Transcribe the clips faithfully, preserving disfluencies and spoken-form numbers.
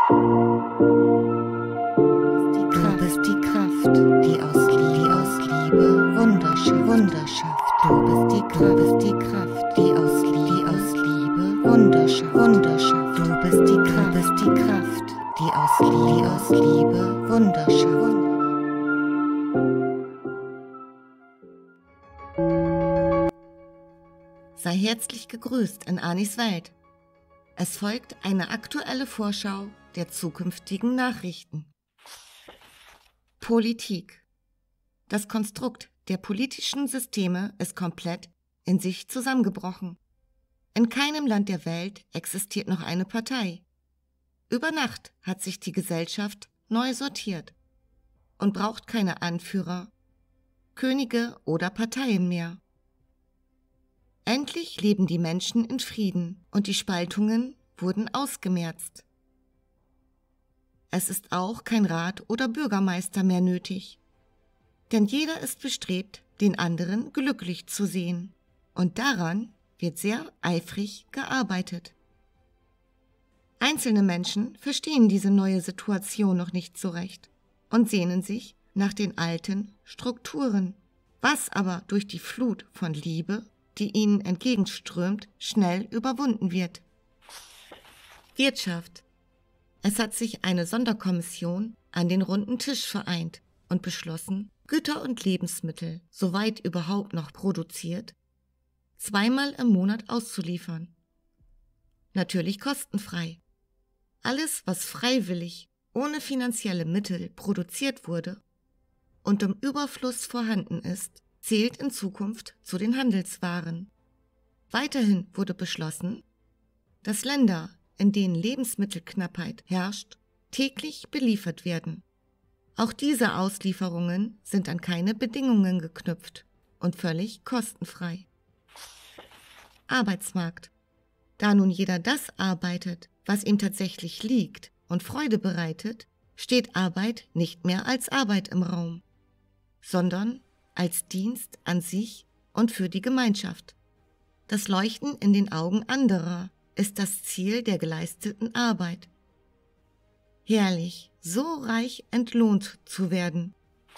Die Kraft, du bist die Kraft, die aus, die aus Liebe Wunder schafft. Wunder schafft. Du bist die Kraft, du bist die Kraft, die aus, die aus Liebe Wunder schafft. Wunder schafft. Du bist die Kraft, du bist die Kraft, die aus, die aus Liebe Wunder schafft. Sei herzlich gegrüßt in Anis Welt. Es folgt eine aktuelle Vorschau der zukünftigen Nachrichten. Politik. Das Konstrukt der politischen Systeme ist komplett in sich zusammengebrochen. In keinem Land der Welt existiert noch eine Partei. Über Nacht hat sich die Gesellschaft neu sortiert und braucht keine Anführer, Könige oder Parteien mehr. Endlich leben die Menschen in Frieden und die Spaltungen wurden ausgemerzt. Es ist auch kein Rat oder Bürgermeister mehr nötig, denn jeder ist bestrebt, den anderen glücklich zu sehen, und daran wird sehr eifrig gearbeitet. Einzelne Menschen verstehen diese neue Situation noch nicht so recht und sehnen sich nach den alten Strukturen, was aber durch die Flut von Liebe, die ihnen entgegenströmt, schnell überwunden wird. Wirtschaft. Es hat sich eine Sonderkommission an den runden Tisch vereint und beschlossen, Güter und Lebensmittel, soweit überhaupt noch produziert, zweimal im Monat auszuliefern. Natürlich kostenfrei. Alles, was freiwillig, ohne finanzielle Mittel produziert wurde und im Überfluss vorhanden ist, zählt in Zukunft zu den Handelswaren. Weiterhin wurde beschlossen, dass Länder, in denen Lebensmittelknappheit herrscht, täglich beliefert werden. Auch diese Auslieferungen sind an keine Bedingungen geknüpft und völlig kostenfrei. Arbeitsmarkt. Da nun jeder das arbeitet, was ihm tatsächlich liegt und Freude bereitet, steht Arbeit nicht mehr als Arbeit im Raum, sondern als Dienst an sich und für die Gemeinschaft. Das Leuchten in den Augen anderer ist das Ziel der geleisteten Arbeit. Herrlich, so reich entlohnt zu werden.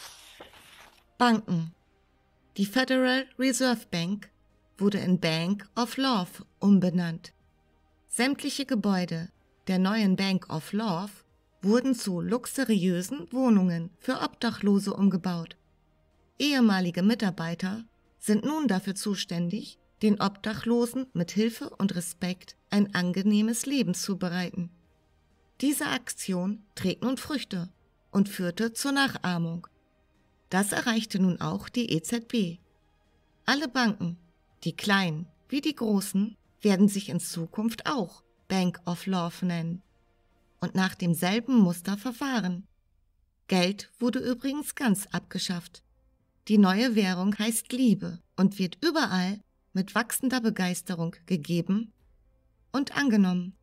Banken. Die Federal Reserve Bank wurde in Bank of Love umbenannt. Sämtliche Gebäude der neuen Bank of Love wurden zu luxuriösen Wohnungen für Obdachlose umgebaut. Ehemalige Mitarbeiter sind nun dafür zuständig, den Obdachlosen mit Hilfe und Respekt ein angenehmes Leben zu bereiten. Diese Aktion trägt nun Früchte und führte zur Nachahmung. Das erreichte nun auch die E Z B. Alle Banken, die kleinen wie die großen, werden sich in Zukunft auch Bank of Love nennen und nach demselben Muster verfahren. Geld wurde übrigens ganz abgeschafft. Die neue Währung heißt Liebe und wird überall mit wachsender Begeisterung gegeben und angenommen.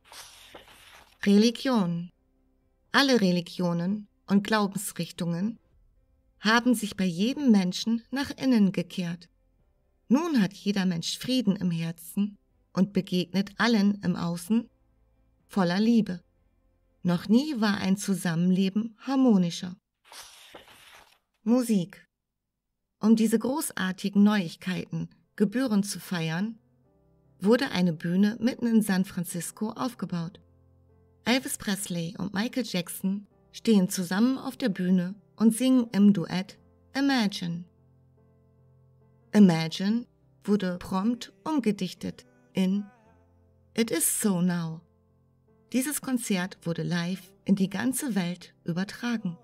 Religion. Alle Religionen und Glaubensrichtungen haben sich bei jedem Menschen nach innen gekehrt. Nun hat jeder Mensch Frieden im Herzen und begegnet allen im Außen voller Liebe. Noch nie war ein Zusammenleben harmonischer. Musik. Um diese großartigen Neuigkeiten gebührend zu feiern, wurde eine Bühne mitten in San Francisco aufgebaut. Elvis Presley und Michael Jackson stehen zusammen auf der Bühne und singen im Duett Imagine. Imagine wurde prompt umgedichtet in It Is So Now. Dieses Konzert wurde live in die ganze Welt übertragen.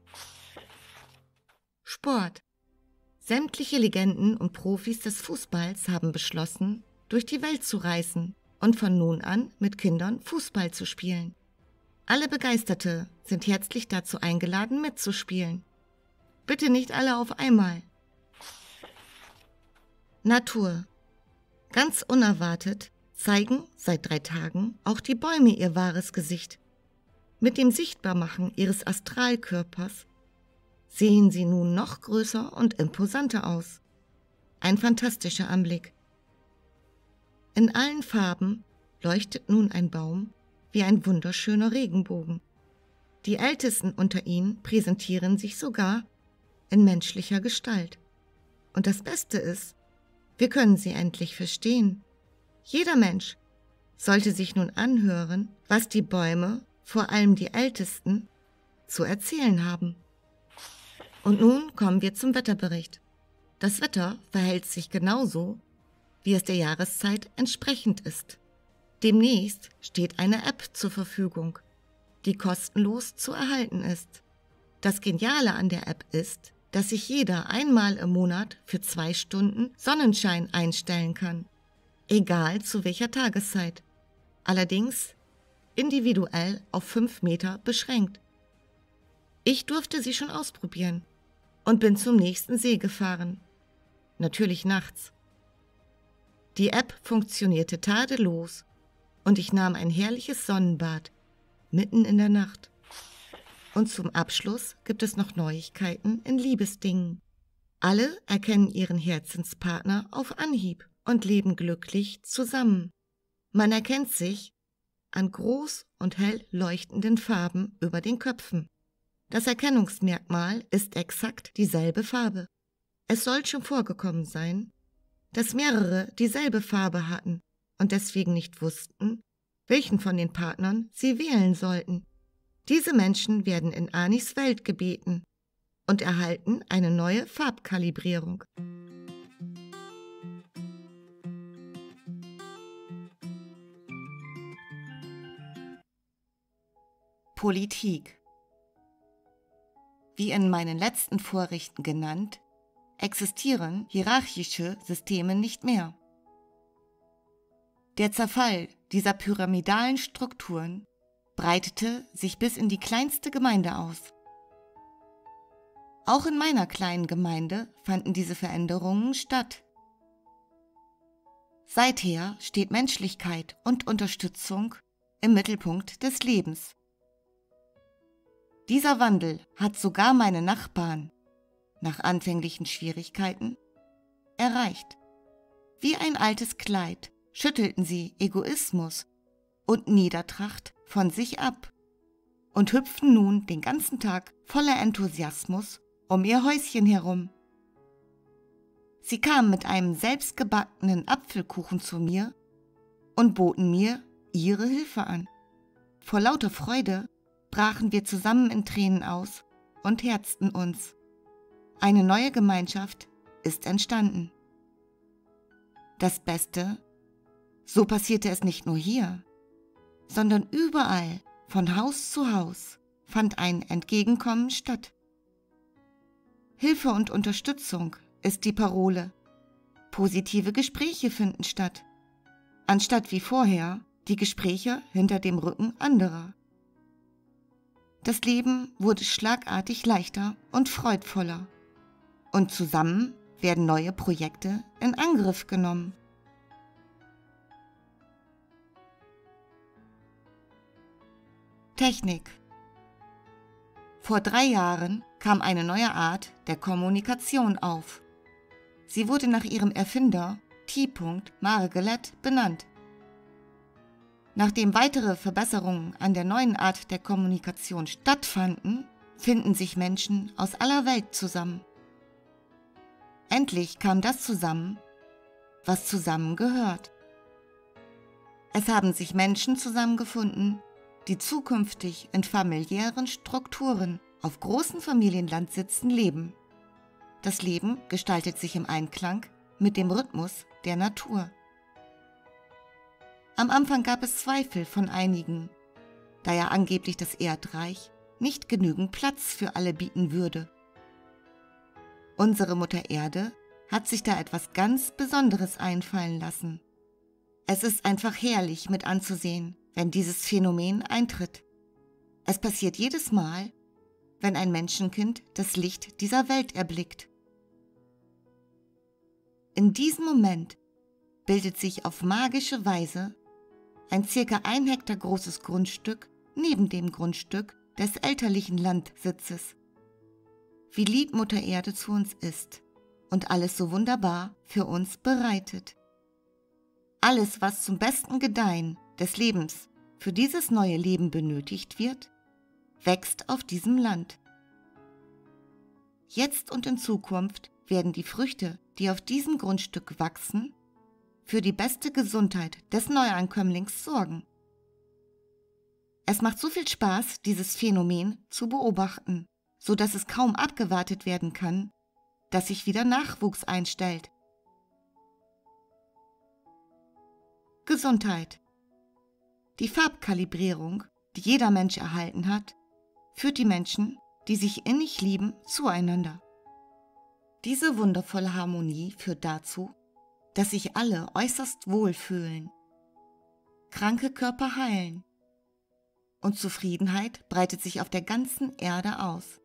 Sport. Sämtliche Legenden und Profis des Fußballs haben beschlossen, durch die Welt zu reisen und von nun an mit Kindern Fußball zu spielen. Alle Begeisterte sind herzlich dazu eingeladen, mitzuspielen. Bitte nicht alle auf einmal. Natur. Ganz unerwartet zeigen seit drei Tagen auch die Bäume ihr wahres Gesicht. Mit dem Sichtbarmachen ihres Astralkörpers sehen sie nun noch größer und imposanter aus. Ein fantastischer Anblick. In allen Farben leuchtet nun ein Baum wie ein wunderschöner Regenbogen. Die Ältesten unter ihnen präsentieren sich sogar in menschlicher Gestalt. Und das Beste ist, wir können sie endlich verstehen. Jeder Mensch sollte sich nun anhören, was die Bäume, vor allem die Ältesten, zu erzählen haben. Und nun kommen wir zum Wetterbericht. Das Wetter verhält sich genauso, wie es der Jahreszeit entsprechend ist. Demnächst steht eine App zur Verfügung, die kostenlos zu erhalten ist. Das Geniale an der App ist, dass sich jeder einmal im Monat für zwei Stunden Sonnenschein einstellen kann, egal zu welcher Tageszeit. Allerdings individuell auf fünf Meter beschränkt. Ich durfte sie schon ausprobieren und bin zum nächsten See gefahren. Natürlich nachts. Die App funktionierte tadellos und ich nahm ein herrliches Sonnenbad mitten in der Nacht. Und zum Abschluss gibt es noch Neuigkeiten in Liebesdingen. Alle erkennen ihren Herzenspartner auf Anhieb und leben glücklich zusammen. Man erkennt sich an groß und hell leuchtenden Farben über den Köpfen. Das Erkennungsmerkmal ist exakt dieselbe Farbe. Es soll schon vorgekommen sein, dass mehrere dieselbe Farbe hatten und deswegen nicht wussten, welchen von den Partnern sie wählen sollten. Diese Menschen werden in Anis Welt gebeten und erhalten eine neue Farbkalibrierung. Politik. Wie in meinen letzten Vorrichten genannt, existieren hierarchische Systeme nicht mehr. Der Zerfall dieser pyramidalen Strukturen breitete sich bis in die kleinste Gemeinde aus. Auch in meiner kleinen Gemeinde fanden diese Veränderungen statt. Seither steht Menschlichkeit und Unterstützung im Mittelpunkt des Lebens. Dieser Wandel hat sogar meine Nachbarn, nach anfänglichen Schwierigkeiten, erreicht. Wie ein altes Kleid schüttelten sie Egoismus und Niedertracht von sich ab und hüpften nun den ganzen Tag voller Enthusiasmus um ihr Häuschen herum. Sie kamen mit einem selbstgebackenen Apfelkuchen zu mir und boten mir ihre Hilfe an. Vor lauter Freude brachen wir zusammen in Tränen aus und herzten uns. Eine neue Gemeinschaft ist entstanden. Das Beste, so passierte es nicht nur hier, sondern überall, von Haus zu Haus, fand ein Entgegenkommen statt. Hilfe und Unterstützung ist die Parole. Positive Gespräche finden statt, anstatt wie vorher die Gespräche hinter dem Rücken anderer. Das Leben wurde schlagartig leichter und freudvoller. Und zusammen werden neue Projekte in Angriff genommen. Technik. Vor drei Jahren kam eine neue Art der Kommunikation auf. Sie wurde nach ihrem Erfinder T. Margalit benannt. Nachdem weitere Verbesserungen an der neuen Art der Kommunikation stattfanden, finden sich Menschen aus aller Welt zusammen. Endlich kam das zusammen, was zusammengehört. Es haben sich Menschen zusammengefunden, die zukünftig in familiären Strukturen auf großen Familienlandsitzen leben. Das Leben gestaltet sich im Einklang mit dem Rhythmus der Natur. Am Anfang gab es Zweifel von einigen, da ja angeblich das Erdreich nicht genügend Platz für alle bieten würde. Unsere Mutter Erde hat sich da etwas ganz Besonderes einfallen lassen. Es ist einfach herrlich mit anzusehen, wenn dieses Phänomen eintritt. Es passiert jedes Mal, wenn ein Menschenkind das Licht dieser Welt erblickt. In diesem Moment bildet sich auf magische Weise ein circa ein Hektar großes Grundstück neben dem Grundstück des elterlichen Landsitzes. Wie lieb Mutter Erde zu uns ist und alles so wunderbar für uns bereitet. Alles, was zum besten Gedeihen des Lebens für dieses neue Leben benötigt wird, wächst auf diesem Land. Jetzt und in Zukunft werden die Früchte, die auf diesem Grundstück wachsen, für die beste Gesundheit des Neuankömmlings sorgen. Es macht so viel Spaß, dieses Phänomen zu beobachten, so dass es kaum abgewartet werden kann, dass sich wieder Nachwuchs einstellt. Gesundheit. Die Farbkalibrierung, die jeder Mensch erhalten hat, führt die Menschen, die sich innig lieben, zueinander. Diese wundervolle Harmonie führt dazu, dass sich alle äußerst wohlfühlen, kranke Körper heilen und Zufriedenheit breitet sich auf der ganzen Erde aus.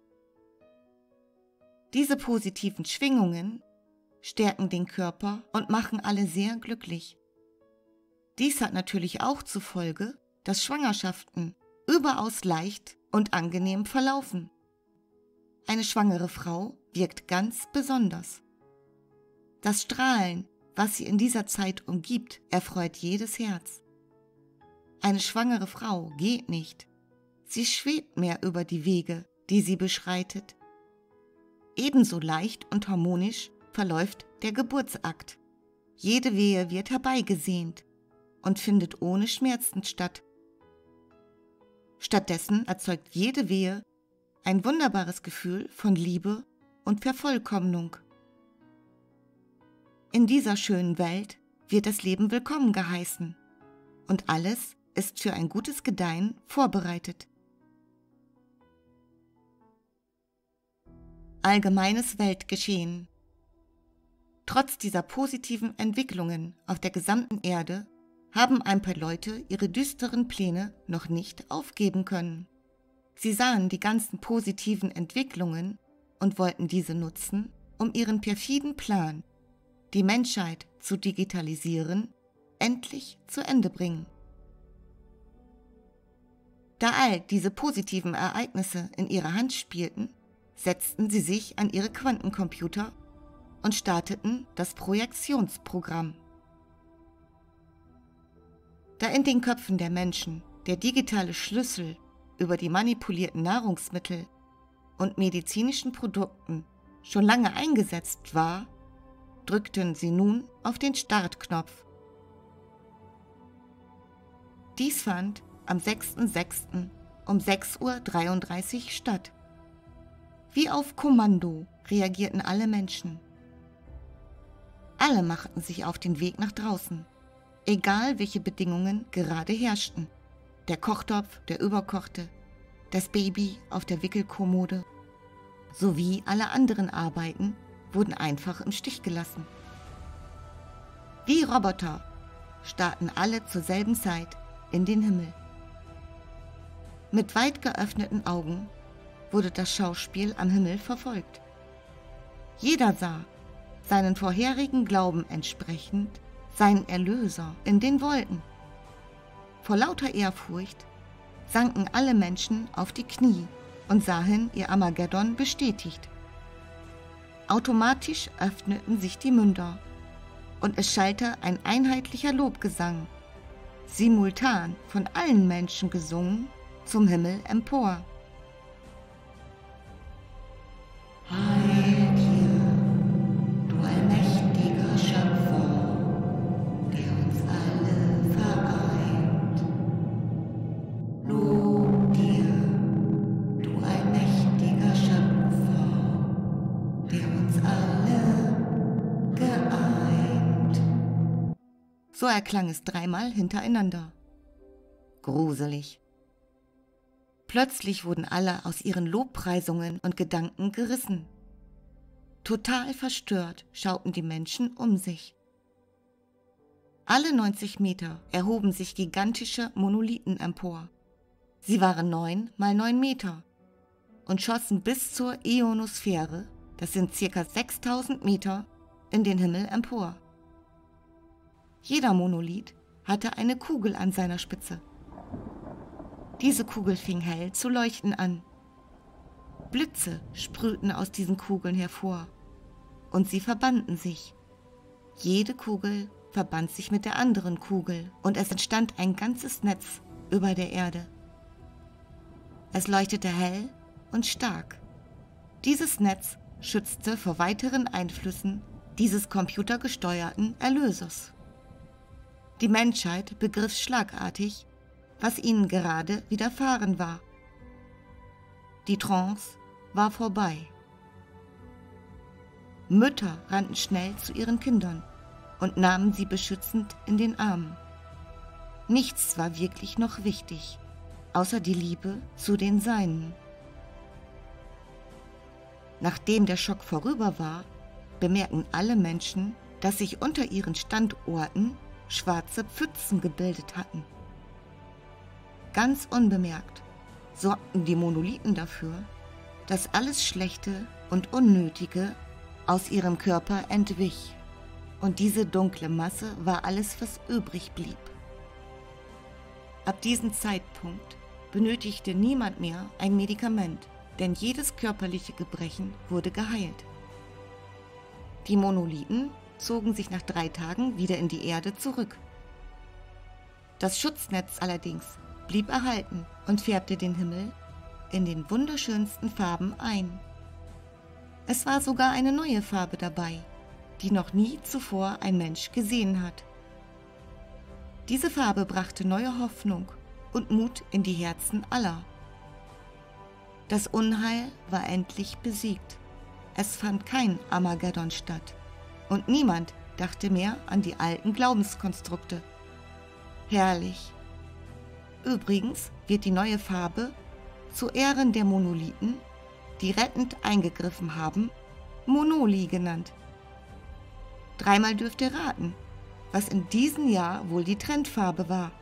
Diese positiven Schwingungen stärken den Körper und machen alle sehr glücklich. Dies hat natürlich auch zur Folge, dass Schwangerschaften überaus leicht und angenehm verlaufen. Eine schwangere Frau wirkt ganz besonders. Das Strahlen, was sie in dieser Zeit umgibt, erfreut jedes Herz. Eine schwangere Frau geht nicht. Sie schwebt mehr über die Wege, die sie beschreitet. Ebenso leicht und harmonisch verläuft der Geburtsakt. Jede Wehe wird herbeigesehnt und findet ohne Schmerzen statt. Stattdessen erzeugt jede Wehe ein wunderbares Gefühl von Liebe und Vervollkommnung. In dieser schönen Welt wird das Leben willkommen geheißen und alles ist für ein gutes Gedeihen vorbereitet. Allgemeines Weltgeschehen. Trotz dieser positiven Entwicklungen auf der gesamten Erde haben ein paar Leute ihre düsteren Pläne noch nicht aufgeben können. Sie sahen die ganzen positiven Entwicklungen und wollten diese nutzen, um ihren perfiden Plan, die Menschheit zu digitalisieren, endlich zu Ende bringen. Da all diese positiven Ereignisse in ihrer Hand spielten, setzten sie sich an ihre Quantencomputer und starteten das Projektionsprogramm. Da in den Köpfen der Menschen der digitale Schlüssel über die manipulierten Nahrungsmittel und medizinischen Produkten schon lange eingesetzt war, drückten sie nun auf den Startknopf. Dies fand am sechsten sechsten um sechs Uhr dreiunddreißig statt. Wie auf Kommando reagierten alle Menschen. Alle machten sich auf den Weg nach draußen, egal welche Bedingungen gerade herrschten. Der Kochtopf, der überkochte, das Baby auf der Wickelkommode sowie alle anderen Arbeiten wurden einfach im Stich gelassen. Wie Roboter starrten alle zur selben Zeit in den Himmel. Mit weit geöffneten Augen wurde das Schauspiel am Himmel verfolgt. Jeder sah, seinen vorherigen Glauben entsprechend, seinen Erlöser in den Wolken. Vor lauter Ehrfurcht sanken alle Menschen auf die Knie und sahen ihr Armageddon bestätigt. Automatisch öffneten sich die Münder und es schallte ein einheitlicher Lobgesang, simultan von allen Menschen gesungen, zum Himmel empor. Heil dir, du allmächtiger Schöpfer, der uns alle vereint. Lob dir, du allmächtiger Schöpfer, der uns alle geeint. So erklang es dreimal hintereinander. Gruselig. Plötzlich wurden alle aus ihren Lobpreisungen und Gedanken gerissen. Total verstört schauten die Menschen um sich. Alle neunzig Meter erhoben sich gigantische Monolithen empor. Sie waren neun mal neun Meter und schossen bis zur Ionosphäre, das sind ca. sechstausend Meter, in den Himmel empor. Jeder Monolith hatte eine Kugel an seiner Spitze. Diese Kugel fing hell zu leuchten an. Blitze sprühten aus diesen Kugeln hervor und sie verbanden sich. Jede Kugel verband sich mit der anderen Kugel und es entstand ein ganzes Netz über der Erde. Es leuchtete hell und stark. Dieses Netz schützte vor weiteren Einflüssen dieses computergesteuerten Erlösers. Die Menschheit begriff schlagartig, was ihnen gerade widerfahren war. Die Trance war vorbei. Mütter rannten schnell zu ihren Kindern und nahmen sie beschützend in den Arm. Nichts war wirklich noch wichtig, außer die Liebe zu den Seinen. Nachdem der Schock vorüber war, bemerkten alle Menschen, dass sich unter ihren Standorten schwarze Pfützen gebildet hatten. Ganz unbemerkt sorgten die Monolithen dafür, dass alles Schlechte und Unnötige aus ihrem Körper entwich. Und diese dunkle Masse war alles, was übrig blieb. Ab diesem Zeitpunkt benötigte niemand mehr ein Medikament, denn jedes körperliche Gebrechen wurde geheilt. Die Monolithen zogen sich nach drei Tagen wieder in die Erde zurück. Das Schutznetz allerdings blieb erhalten und färbte den Himmel in den wunderschönsten Farben ein. Es war sogar eine neue Farbe dabei, die noch nie zuvor ein Mensch gesehen hat. Diese Farbe brachte neue Hoffnung und Mut in die Herzen aller. Das Unheil war endlich besiegt. Es fand kein Armageddon statt und niemand dachte mehr an die alten Glaubenskonstrukte. Herrlich! Übrigens wird die neue Farbe zu Ehren der Monolithen, die rettend eingegriffen haben, Monoli genannt. Dreimal dürft ihr raten, was in diesem Jahr wohl die Trendfarbe war.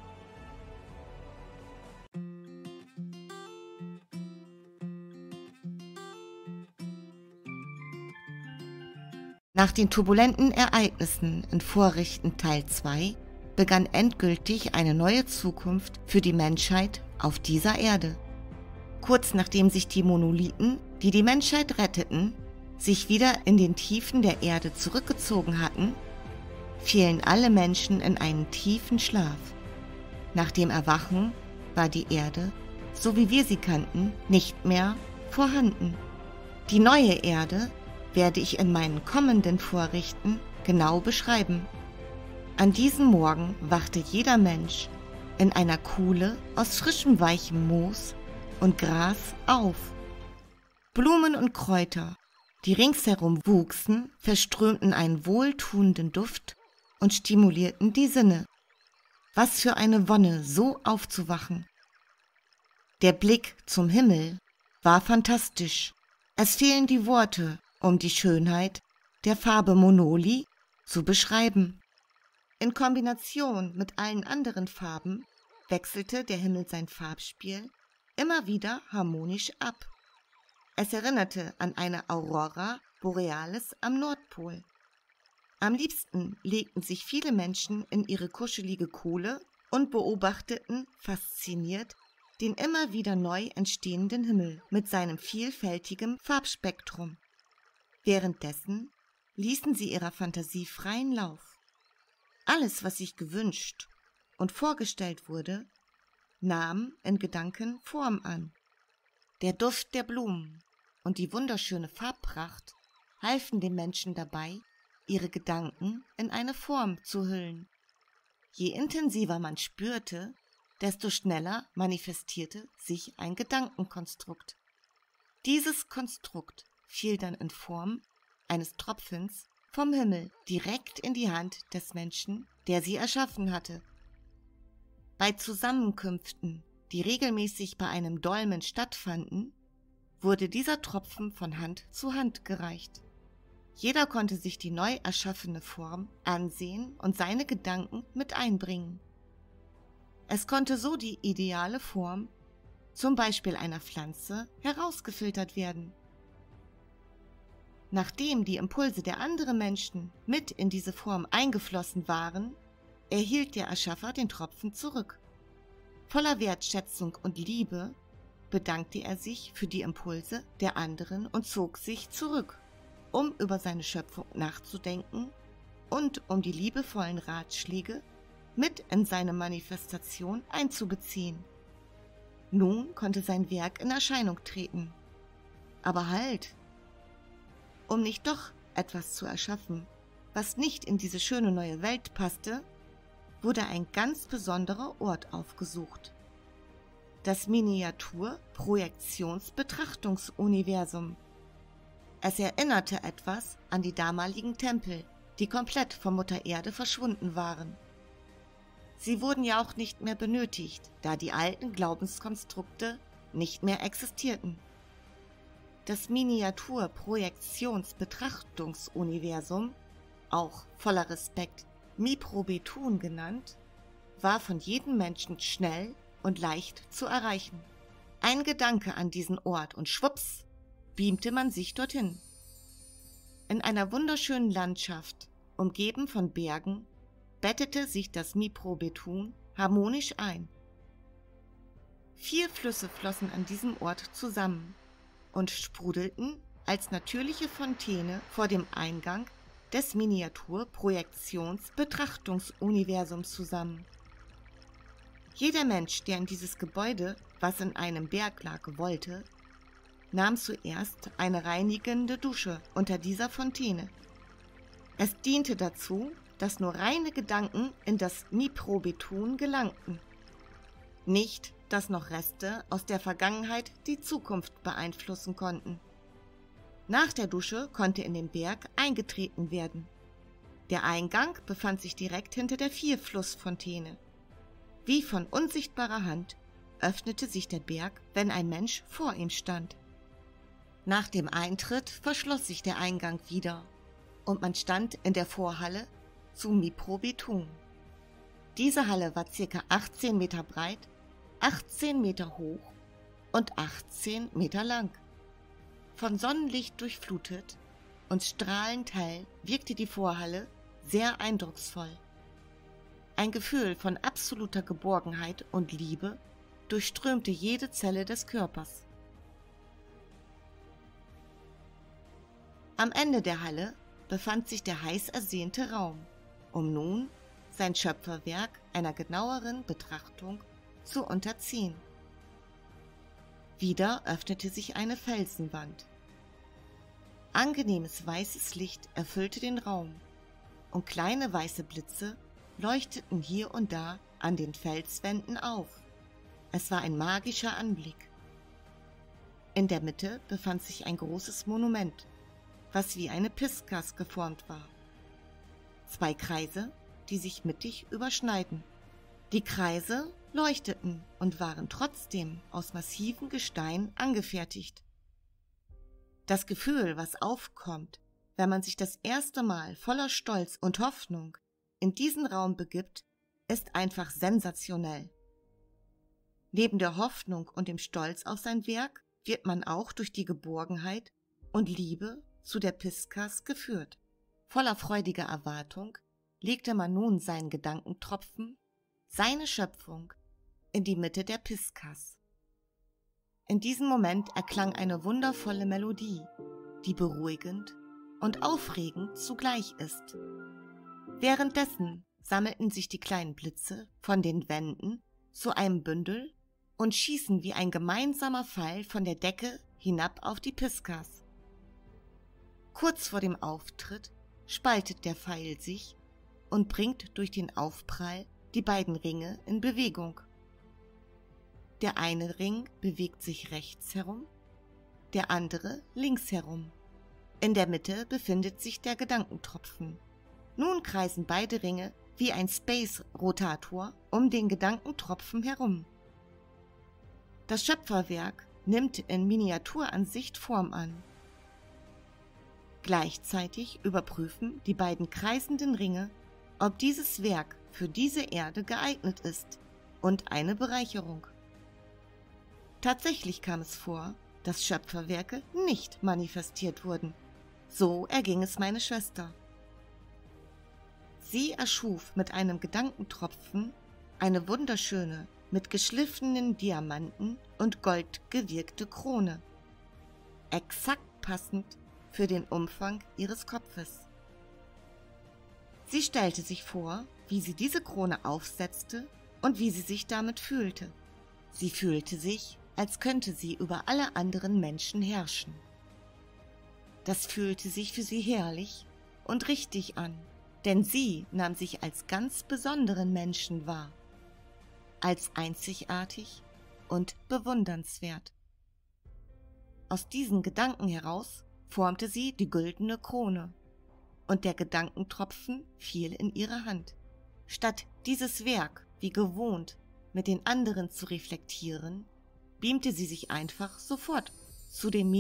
Nach den turbulenten Ereignissen in Vorrichten Teil zwei begann endgültig eine neue Zukunft für die Menschheit auf dieser Erde. Kurz nachdem sich die Monolithen, die die Menschheit retteten, sich wieder in den Tiefen der Erde zurückgezogen hatten, fielen alle Menschen in einen tiefen Schlaf. Nach dem Erwachen war die Erde, so wie wir sie kannten, nicht mehr vorhanden. Die neue Erde werde ich in meinen kommenden Vorrichten genau beschreiben. An diesem Morgen wachte jeder Mensch in einer Kuhle aus frischem, weichem Moos und Gras auf. Blumen und Kräuter, die ringsherum wuchsen, verströmten einen wohltuenden Duft und stimulierten die Sinne. Was für eine Wonne, so aufzuwachen! Der Blick zum Himmel war fantastisch. Es fehlen die Worte, um die Schönheit der Farbe Monoli zu beschreiben. In Kombination mit allen anderen Farben wechselte der Himmel sein Farbspiel immer wieder harmonisch ab. Es erinnerte an eine Aurora Borealis am Nordpol. Am liebsten legten sich viele Menschen in ihre kuschelige Kuhle und beobachteten fasziniert den immer wieder neu entstehenden Himmel mit seinem vielfältigen Farbspektrum. Währenddessen ließen sie ihrer Fantasie freien Lauf. Alles, was sich gewünscht und vorgestellt wurde, nahm in Gedanken Form an. Der Duft der Blumen und die wunderschöne Farbpracht halfen den Menschen dabei, ihre Gedanken in eine Form zu hüllen. Je intensiver man spürte, desto schneller manifestierte sich ein Gedankenkonstrukt. Dieses Konstrukt fiel dann in Form eines Tropfens vom Himmel direkt in die Hand des Menschen, der sie erschaffen hatte. Bei Zusammenkünften, die regelmäßig bei einem Dolmen stattfanden, wurde dieser Tropfen von Hand zu Hand gereicht. Jeder konnte sich die neu erschaffene Form ansehen und seine Gedanken mit einbringen. Es konnte so die ideale Form, zum Beispiel einer Pflanze, herausgefiltert werden. Nachdem die Impulse der anderen Menschen mit in diese Form eingeflossen waren, erhielt der Erschaffer den Tropfen zurück. Voller Wertschätzung und Liebe bedankte er sich für die Impulse der anderen und zog sich zurück, um über seine Schöpfung nachzudenken und um die liebevollen Ratschläge mit in seine Manifestation einzubeziehen. Nun konnte sein Werk in Erscheinung treten. Aber halt! Um nicht doch etwas zu erschaffen, was nicht in diese schöne neue Welt passte, wurde ein ganz besonderer Ort aufgesucht. Das Miniatur-Projektions-Betrachtungsuniversum. Es erinnerte etwas an die damaligen Tempel, die komplett von Mutter Erde verschwunden waren. Sie wurden ja auch nicht mehr benötigt, da die alten Glaubenskonstrukte nicht mehr existierten. Das Miniatur-Projektions-Betrachtungsuniversum, auch voller Respekt Miprobetun genannt, war von jedem Menschen schnell und leicht zu erreichen. Ein Gedanke an diesen Ort und schwupps, beamte man sich dorthin. In einer wunderschönen Landschaft, umgeben von Bergen, bettete sich das Miprobetun harmonisch ein. Vier Flüsse flossen an diesem Ort zusammen und sprudelten als natürliche Fontäne vor dem Eingang des Miniatur-Projektions-Betrachtungsuniversums zusammen. Jeder Mensch, der in dieses Gebäude, was in einem Berg lag, wollte, nahm zuerst eine reinigende Dusche unter dieser Fontäne. Es diente dazu, dass nur reine Gedanken in das Miprobetun gelangten. Nicht, dass noch Reste aus der Vergangenheit die Zukunft beeinflussen konnten. Nach der Dusche konnte in den Berg eingetreten werden. Der Eingang befand sich direkt hinter der Vierflussfontäne. Wie von unsichtbarer Hand öffnete sich der Berg, wenn ein Mensch vor ihm stand. Nach dem Eintritt verschloss sich der Eingang wieder und man stand in der Vorhalle zu Miprobetun. Diese Halle war ca. achtzehn Meter breit, achtzehn Meter hoch und achtzehn Meter lang. Von Sonnenlicht durchflutet und strahlend hell wirkte die Vorhalle sehr eindrucksvoll. Ein Gefühl von absoluter Geborgenheit und Liebe durchströmte jede Zelle des Körpers. Am Ende der Halle befand sich der heiß ersehnte Raum, um nun sein Schöpferwerk einer genaueren Betrachtung zu unterziehen. Wieder öffnete sich eine Felsenwand. Angenehmes weißes Licht erfüllte den Raum und kleine weiße Blitze leuchteten hier und da an den Felswänden auf. Es war ein magischer Anblick. In der Mitte befand sich ein großes Monument, was wie eine Piskas geformt war. Zwei Kreise, die sich mittig überschneiden. Die Kreise leuchteten und waren trotzdem aus massivem Gestein angefertigt. Das Gefühl, was aufkommt, wenn man sich das erste Mal voller Stolz und Hoffnung in diesen Raum begibt, ist einfach sensationell. Neben der Hoffnung und dem Stolz auf sein Werk wird man auch durch die Geborgenheit und Liebe zu der Piskas geführt. Voller freudiger Erwartung legte man nun seinen Gedankentropfen, seine Schöpfung, in die Mitte der Piskas. In diesem Moment erklang eine wundervolle Melodie, die beruhigend und aufregend zugleich ist. Währenddessen sammelten sich die kleinen Blitze von den Wänden zu einem Bündel und schießen wie ein gemeinsamer Pfeil von der Decke hinab auf die Piskas. Kurz vor dem Auftritt spaltet der Pfeil sich und bringt durch den Aufprall die beiden Ringe in Bewegung. Der eine Ring bewegt sich rechts herum, der andere links herum. In der Mitte befindet sich der Gedankentropfen. Nun kreisen beide Ringe wie ein Space-Rotator um den Gedankentropfen herum. Das Schöpferwerk nimmt in Miniaturansicht Form an. Gleichzeitig überprüfen die beiden kreisenden Ringe, ob dieses Werk für diese Erde geeignet ist und eine Bereicherung. Tatsächlich kam es vor, dass Schöpferwerke nicht manifestiert wurden. So erging es meine Schwester. Sie erschuf mit einem Gedankentropfen eine wunderschöne, mit geschliffenen Diamanten und Gold gewirkte Krone, exakt passend für den Umfang ihres Kopfes. Sie stellte sich vor, wie sie diese Krone aufsetzte und wie sie sich damit fühlte. Sie fühlte sich, als könnte sie über alle anderen Menschen herrschen. Das fühlte sich für sie herrlich und richtig an, denn sie nahm sich als ganz besonderen Menschen wahr, als einzigartig und bewundernswert. Aus diesen Gedanken heraus formte sie die güldene Krone, und der Gedankentropfen fiel in ihre Hand. Statt dieses Werk, wie gewohnt, mit den anderen zu reflektieren, beamte sie sich einfach sofort zu dem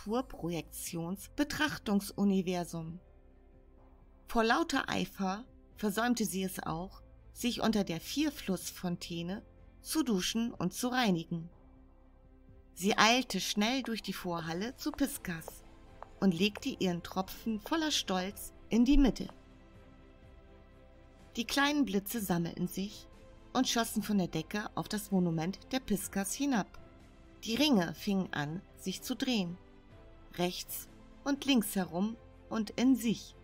Miniaturprojektions-Betrachtungsuniversum. Vor lauter Eifer versäumte sie es auch, sich unter der Vierflussfontäne zu duschen und zu reinigen. Sie eilte schnell durch die Vorhalle zu Piskas und legte ihren Tropfen voller Stolz in die Mitte. Die kleinen Blitze sammelten sich und schossen von der Decke auf das Monument der Piskas hinab. Die Ringe fingen an, sich zu drehen, rechts und links herum und in sich.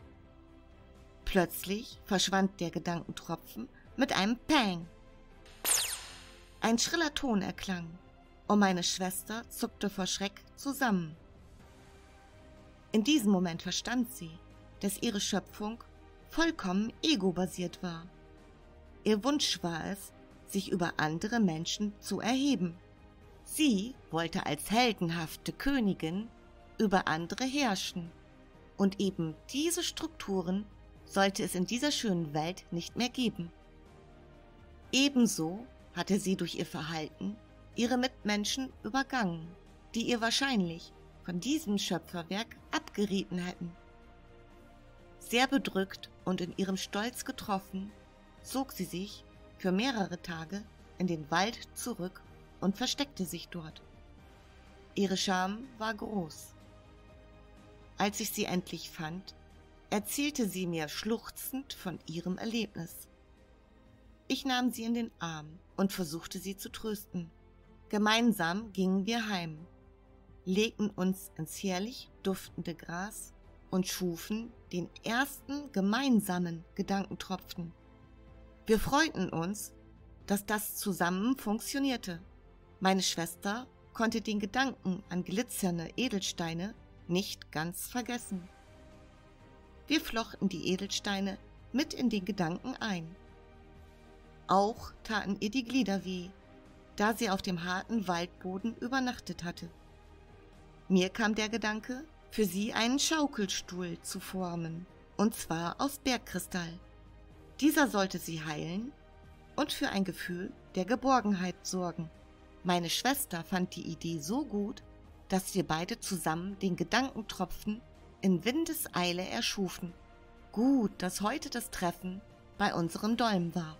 Plötzlich verschwand der Gedankentropfen mit einem Pang. Ein schriller Ton erklang, und meine Schwester zuckte vor Schreck zusammen. In diesem Moment verstand sie, dass ihre Schöpfung vollkommen ego-basiert war. Ihr Wunsch war es, sich über andere Menschen zu erheben. Sie wollte als heldenhafte Königin über andere herrschen, und eben diese Strukturen sollte es in dieser schönen Welt nicht mehr geben. Ebenso hatte sie durch ihr Verhalten ihre Mitmenschen übergangen, die ihr wahrscheinlich von diesem Schöpferwerk abgerieten hätten. Sehr bedrückt und in ihrem Stolz getroffen, zog sie sich für mehrere Tage in den Wald zurück und versteckte sich dort. Ihre Scham war groß. Als ich sie endlich fand, erzählte sie mir schluchzend von ihrem Erlebnis. Ich nahm sie in den Arm und versuchte sie zu trösten. Gemeinsam gingen wir heim, legten uns ins herrlich duftende Gras und schufen den ersten gemeinsamen Gedankentropfen. Wir freuten uns, dass das zusammen funktionierte. Meine Schwester konnte den Gedanken an glitzernde Edelsteine nicht ganz vergessen. Wir flochten die Edelsteine mit in den Gedanken ein. Auch taten ihr die Glieder weh, da sie auf dem harten Waldboden übernachtet hatte. Mir kam der Gedanke, für sie einen Schaukelstuhl zu formen, und zwar aus Bergkristall. Dieser sollte sie heilen und für ein Gefühl der Geborgenheit sorgen. Meine Schwester fand die Idee so gut, dass wir beide zusammen den Gedankentropfen in Windeseile erschufen. Gut, dass heute das Treffen bei unserem Dolm war.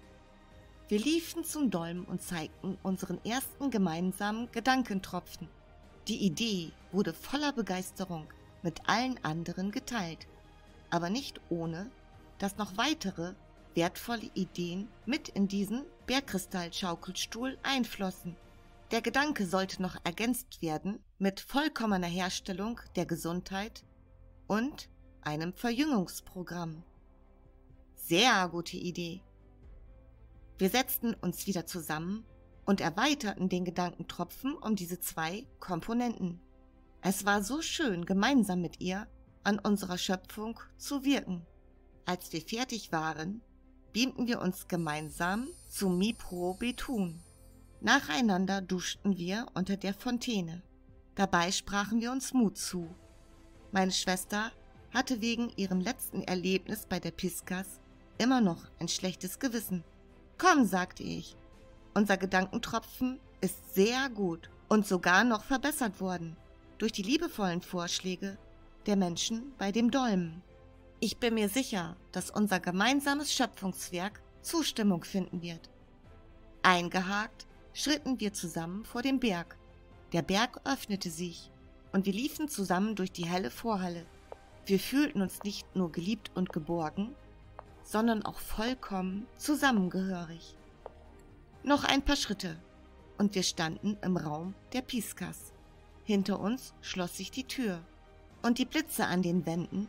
Wir liefen zum Dolm und zeigten unseren ersten gemeinsamen Gedankentropfen. Die Idee wurde voller Begeisterung mit allen anderen geteilt, aber nicht ohne, dass noch weitere wertvolle Ideen mit in diesen Bergkristall-Schaukelstuhl einflossen. Der Gedanke sollte noch ergänzt werden mit vollkommener Herstellung der Gesundheit und einem Verjüngungsprogramm. Sehr gute Idee. Wir setzten uns wieder zusammen und erweiterten den Gedankentropfen um diese zwei Komponenten. Es war so schön, gemeinsam mit ihr an unserer Schöpfung zu wirken. Als wir fertig waren, beamten wir uns gemeinsam zu Mipro Betun. Nacheinander duschten wir unter der Fontäne. Dabei sprachen wir uns Mut zu. Meine Schwester hatte wegen ihrem letzten Erlebnis bei der Piskas immer noch ein schlechtes Gewissen. »Komm«, sagte ich, »unser Gedankentropfen ist sehr gut und sogar noch verbessert worden durch die liebevollen Vorschläge der Menschen bei dem Dolmen. Ich bin mir sicher, dass unser gemeinsames Schöpfungswerk Zustimmung finden wird.« Eingehakt schritten wir zusammen vor dem Berg. Der Berg öffnete sich und wir liefen zusammen durch die helle Vorhalle. Wir fühlten uns nicht nur geliebt und geborgen, sondern auch vollkommen zusammengehörig. Noch ein paar Schritte und wir standen im Raum der Piskas. Hinter uns schloss sich die Tür und die Blitze an den Wänden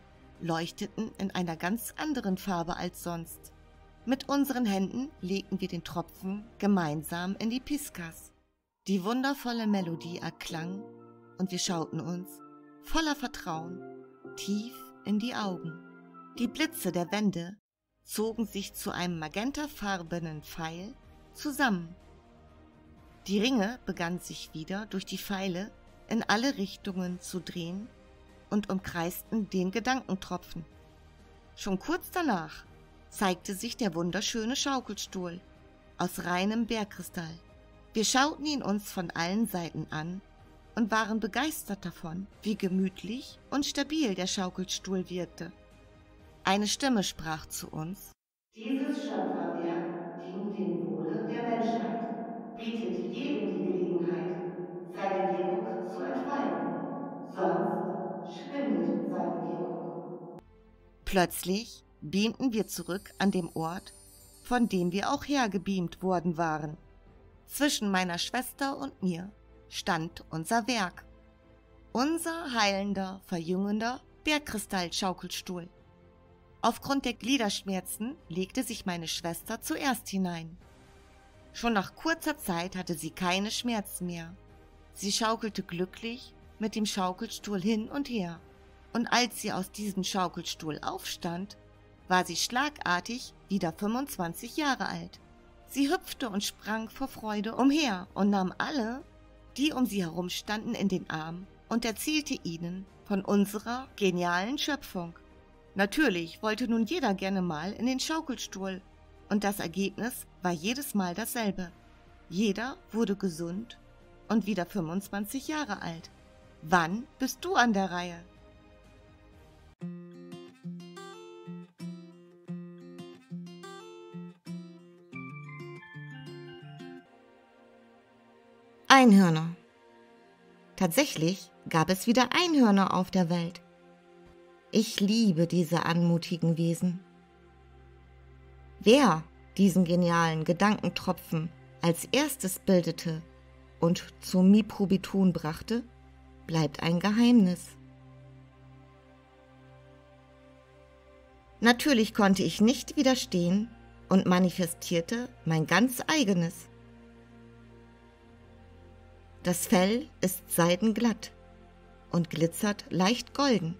leuchteten in einer ganz anderen Farbe als sonst. Mit unseren Händen legten wir den Tropfen gemeinsam in die Piskas. Die wundervolle Melodie erklang und wir schauten uns voller Vertrauen tief in die Augen. Die Blitze der Wände zogen sich zu einem magentafarbenen Pfeil zusammen. Die Ringe begannen sich wieder durch die Pfeile in alle Richtungen zu drehen und umkreisten den Gedankentropfen. Schon kurz danach zeigte sich der wunderschöne Schaukelstuhl aus reinem Bergkristall. Wir schauten ihn uns von allen Seiten an und waren begeistert davon, wie gemütlich und stabil der Schaukelstuhl wirkte. Eine Stimme sprach zu uns: Dieses Schöpferwerk dient dem Wohle der Menschheit, bietet jedem die Gelegenheit, seine Wirkung zu entfalten, sonst schwindet seine Wirkung. Plötzlich beamten wir zurück an dem Ort, von dem wir auch hergebeamt worden waren. Zwischen meiner Schwester und mir stand unser Werk, unser heilender, verjüngender Bergkristall-Schaukelstuhl. Aufgrund der Gliederschmerzen legte sich meine Schwester zuerst hinein. Schon nach kurzer Zeit hatte sie keine Schmerzen mehr. Sie schaukelte glücklich mit dem Schaukelstuhl hin und her, und als sie aus diesem Schaukelstuhl aufstand, war sie schlagartig wieder fünfundzwanzig Jahre alt. Sie hüpfte und sprang vor Freude umher und nahm alle, die um sie herum standen, in den Arm und erzählte ihnen von unserer genialen Schöpfung. Natürlich wollte nun jeder gerne mal in den Schaukelstuhl, und das Ergebnis war jedes Mal dasselbe. Jeder wurde gesund und wieder fünfundzwanzig Jahre alt. Wann bist du an der Reihe? Einhörner. Tatsächlich gab es wieder Einhörner auf der Welt. Ich liebe diese anmutigen Wesen. Wer diesen genialen Gedankentropfen als erstes bildete und zum Miprobitun brachte, bleibt ein Geheimnis. Natürlich konnte ich nicht widerstehen und manifestierte mein ganz eigenes. Das Fell ist seidenglatt und glitzert leicht golden.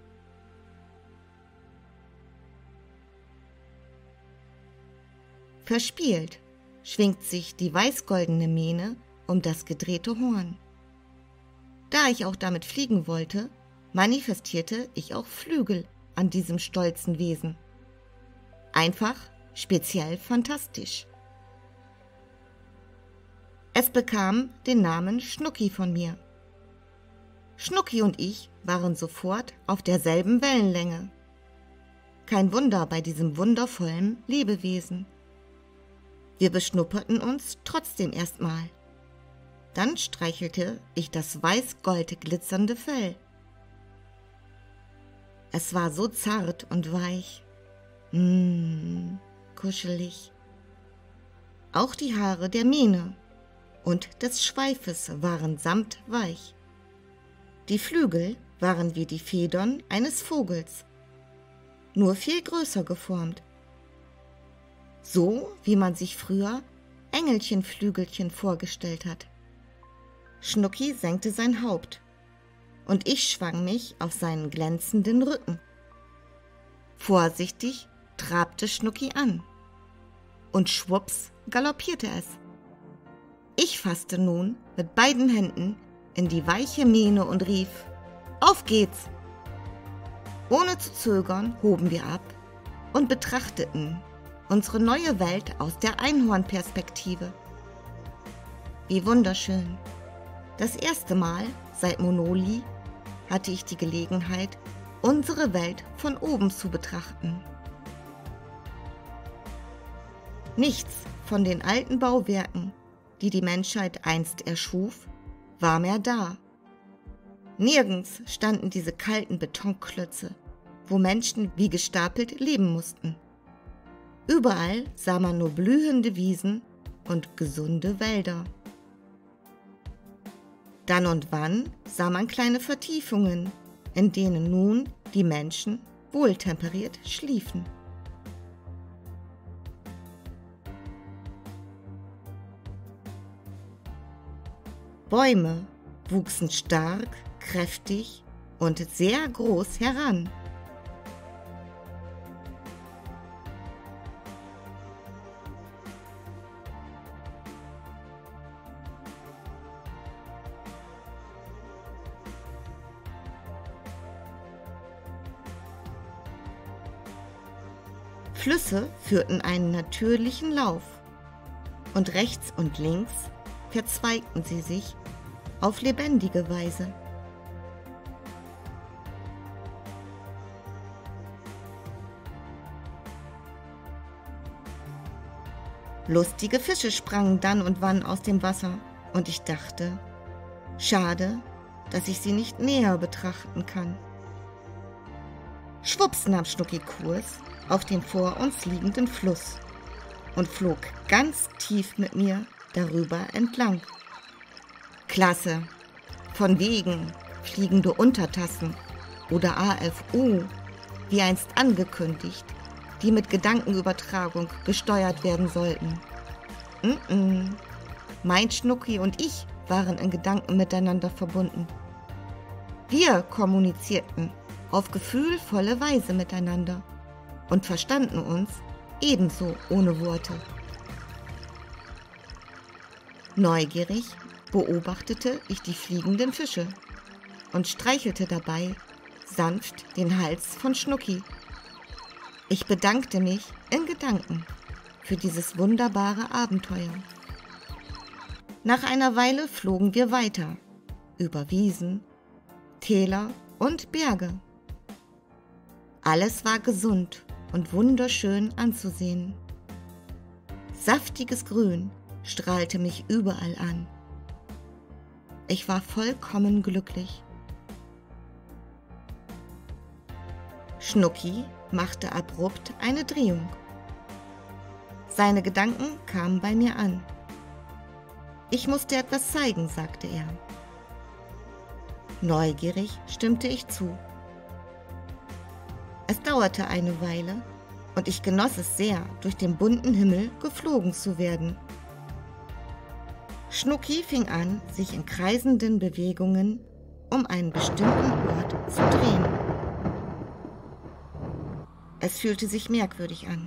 Verspielt schwingt sich die weißgoldene Mähne um das gedrehte Horn. Da ich auch damit fliegen wollte, manifestierte ich auch Flügel an diesem stolzen Wesen. Einfach, speziell, fantastisch. Es bekam den Namen Schnucki von mir. Schnucki und ich waren sofort auf derselben Wellenlänge. Kein Wunder bei diesem wundervollen Lebewesen. Wir beschnupperten uns trotzdem erstmal. Dann streichelte ich das weiß-gold glitzernde Fell. Es war so zart und weich. Mmm, kuschelig. Auch die Haare der Mähne und des Schweifes waren samtweich. Die Flügel waren wie die Federn eines Vogels, nur viel größer geformt. So wie man sich früher Engelchenflügelchen vorgestellt hat. Schnucki senkte sein Haupt und ich schwang mich auf seinen glänzenden Rücken. Vorsichtig trabte Schnucki an und schwupps galoppierte es. Ich fasste nun mit beiden Händen in die weiche Mähne und rief: Auf geht's! Ohne zu zögern hoben wir ab und betrachteten unsere neue Welt aus der Einhornperspektive. Wie wunderschön! Das erste Mal seit Monoli hatte ich die Gelegenheit, unsere Welt von oben zu betrachten. Nichts von den alten Bauwerken, die die Menschheit einst erschuf, war mehr da. Nirgends standen diese kalten Betonklötze, wo Menschen wie gestapelt leben mussten. Überall sah man nur blühende Wiesen und gesunde Wälder. Dann und wann sah man kleine Vertiefungen, in denen nun die Menschen wohltemperiert schliefen. Bäume wuchsen stark, kräftig und sehr groß heran. Flüsse führten einen natürlichen Lauf und rechts und links verzweigten sie sich auf lebendige Weise. Lustige Fische sprangen dann und wann aus dem Wasser und ich dachte, schade, dass ich sie nicht näher betrachten kann. Schwupps nahm Schnucki Kurs auf den vor uns liegenden Fluss und flog ganz tief mit mir darüber entlang. Klasse, von wegen fliegende Untertassen oder A F U, wie einst angekündigt, die mit Gedankenübertragung gesteuert werden sollten. Mm-mm. Mein Schnucki und ich waren in Gedanken miteinander verbunden. Wir kommunizierten auf gefühlvolle Weise miteinander und verstanden uns ebenso ohne Worte. Neugierig beobachtete ich die fliegenden Fische und streichelte dabei sanft den Hals von Schnucki. Ich bedankte mich in Gedanken für dieses wunderbare Abenteuer. Nach einer Weile flogen wir weiter, über Wiesen, Täler und Berge. Alles war gesund und wunderschön anzusehen. Saftiges Grün strahlte mich überall an. Ich war vollkommen glücklich. Schnucki machte abrupt eine Drehung. Seine Gedanken kamen bei mir an. Ich musste etwas zeigen, sagte er. Neugierig stimmte ich zu. Es dauerte eine Weile und ich genoss es sehr, durch den bunten Himmel geflogen zu werden. Schnucki fing an, sich in kreisenden Bewegungen um einen bestimmten Ort zu drehen. Es fühlte sich merkwürdig an.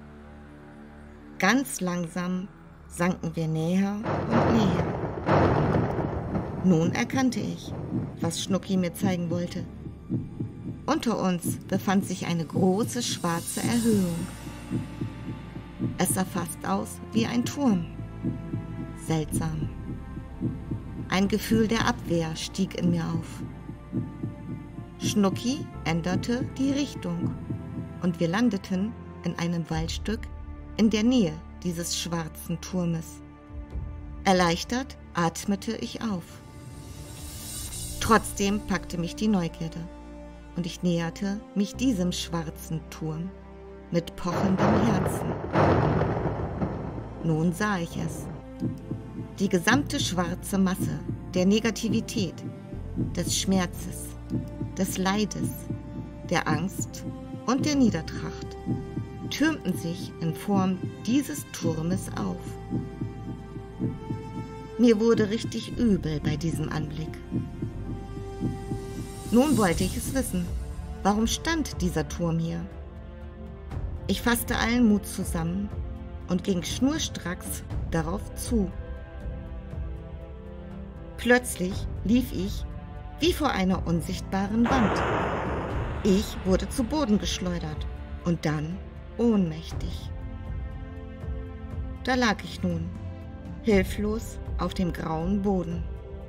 Ganz langsam sanken wir näher und näher. Nun erkannte ich, was Schnucki mir zeigen wollte. Unter uns befand sich eine große schwarze Erhöhung. Es sah fast aus wie ein Turm. Seltsam. Ein Gefühl der Abwehr stieg in mir auf. Schnucki änderte die Richtung und wir landeten in einem Waldstück in der Nähe dieses schwarzen Turmes. Erleichtert atmete ich auf. Trotzdem packte mich die Neugierde und ich näherte mich diesem schwarzen Turm mit pochendem Herzen. Nun sah ich es. Die gesamte schwarze Masse der Negativität, des Schmerzes, des Leides, der Angst und der Niedertracht türmten sich in Form dieses Turmes auf. Mir wurde richtig übel bei diesem Anblick. Nun wollte ich es wissen. Warum stand dieser Turm hier? Ich fasste allen Mut zusammen und ging schnurstracks darauf zu. Plötzlich lief ich wie vor einer unsichtbaren Wand. Ich wurde zu Boden geschleudert und dann ohnmächtig. Da lag ich nun, hilflos auf dem grauen Boden.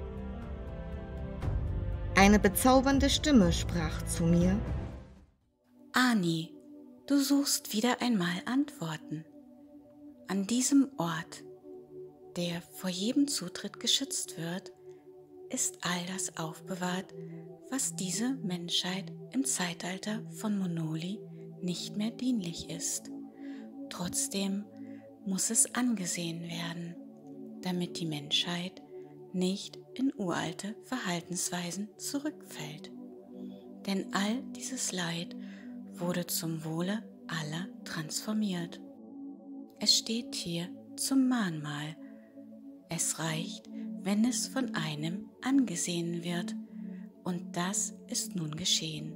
Eine bezaubernde Stimme sprach zu mir: Ani, du suchst wieder einmal Antworten. An diesem Ort, der vor jedem Zutritt geschützt wird, ist all das aufbewahrt, was diese Menschheit im Zeitalter von Monoli nicht mehr dienlich ist. Trotzdem muss es angesehen werden, damit die Menschheit nicht in uralte Verhaltensweisen zurückfällt. Denn all dieses Leid wurde zum Wohle aller transformiert. Es steht hier zum Mahnmal. Es reicht, wenn es von einem angesehen wird, und das ist nun geschehen.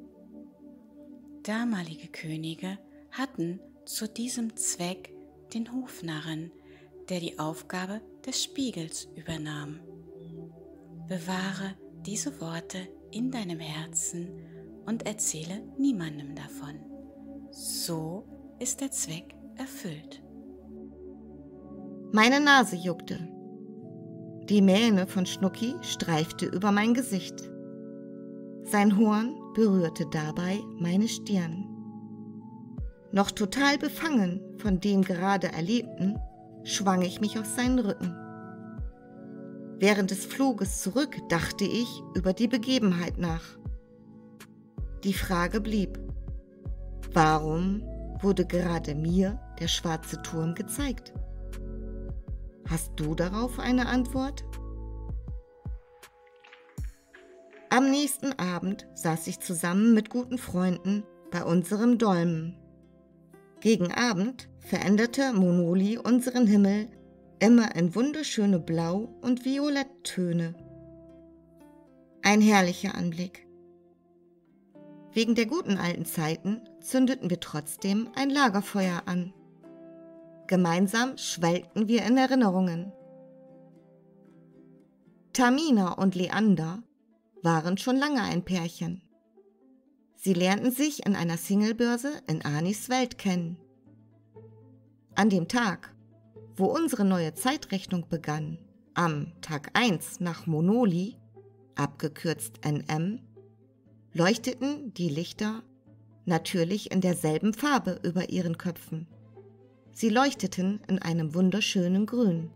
Damalige Könige hatten zu diesem Zweck den Hofnarren, der die Aufgabe des Spiegels übernahm. Bewahre diese Worte in deinem Herzen und erzähle niemandem davon. So ist der Zweck erfüllt. Meine Nase juckte. Die Mähne von Schnucki streifte über mein Gesicht. Sein Horn berührte dabei meine Stirn. Noch total befangen von dem gerade Erlebten, schwang ich mich auf seinen Rücken. Während des Fluges zurück dachte ich über die Begebenheit nach. Die Frage blieb: Warum wurde gerade mir der schwarze Turm gezeigt? Hast du darauf eine Antwort? Am nächsten Abend saß ich zusammen mit guten Freunden bei unserem Dolmen. Gegen Abend veränderte Monoli unseren Himmel immer in wunderschöne Blau- und Violetttöne. Ein herrlicher Anblick. Wegen der guten alten Zeiten zündeten wir trotzdem ein Lagerfeuer an. Gemeinsam schwelgten wir in Erinnerungen. Tamina und Leander waren schon lange ein Pärchen. Sie lernten sich in einer Singlebörse in Anis Welt kennen. An dem Tag, wo unsere neue Zeitrechnung begann, am Tag eins nach Monoli, abgekürzt N M, leuchteten die Lichter natürlich in derselben Farbe über ihren Köpfen. Sie leuchteten in einem wunderschönen Grün.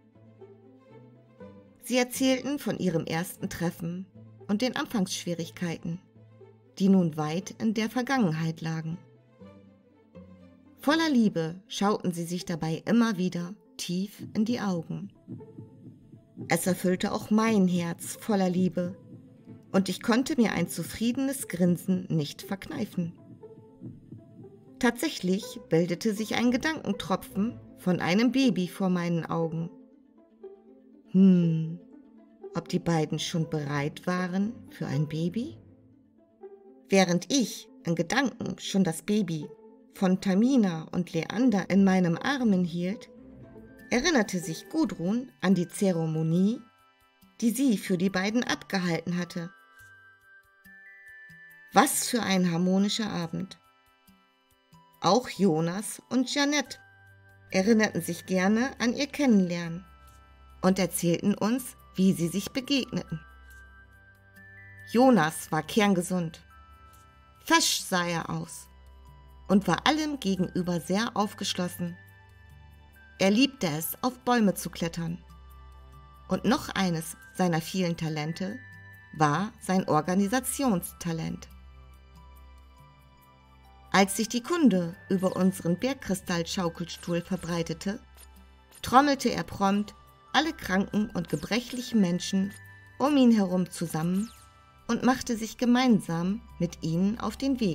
Sie erzählten von ihrem ersten Treffen und den Anfangsschwierigkeiten, die nun weit in der Vergangenheit lagen. Voller Liebe schauten sie sich dabei immer wieder tief in die Augen. Es erfüllte auch mein Herz voller Liebe, und ich konnte mir ein zufriedenes Grinsen nicht verkneifen. Tatsächlich bildete sich ein Gedankentropfen von einem Baby vor meinen Augen. Hm, ob die beiden schon bereit waren für ein Baby? Während ich in Gedanken schon das Baby von Tamina und Leander in meinem Armen hielt, erinnerte sich Gudrun an die Zeremonie, die sie für die beiden abgehalten hatte. Was für ein harmonischer Abend. Auch Jonas und Jeanette erinnerten sich gerne an ihr Kennenlernen und erzählten uns, wie sie sich begegneten. Jonas war kerngesund. Fesch sah er aus und war allem gegenüber sehr aufgeschlossen. Er liebte es, auf Bäume zu klettern. Und noch eines seiner vielen Talente war sein Organisationstalent. Als sich die Kunde über unseren Bergkristall-Schaukelstuhl verbreitete, trommelte er prompt alle kranken und gebrechlichen Menschen um ihn herum zusammen und machte sich gemeinsam mit ihnen auf den Weg.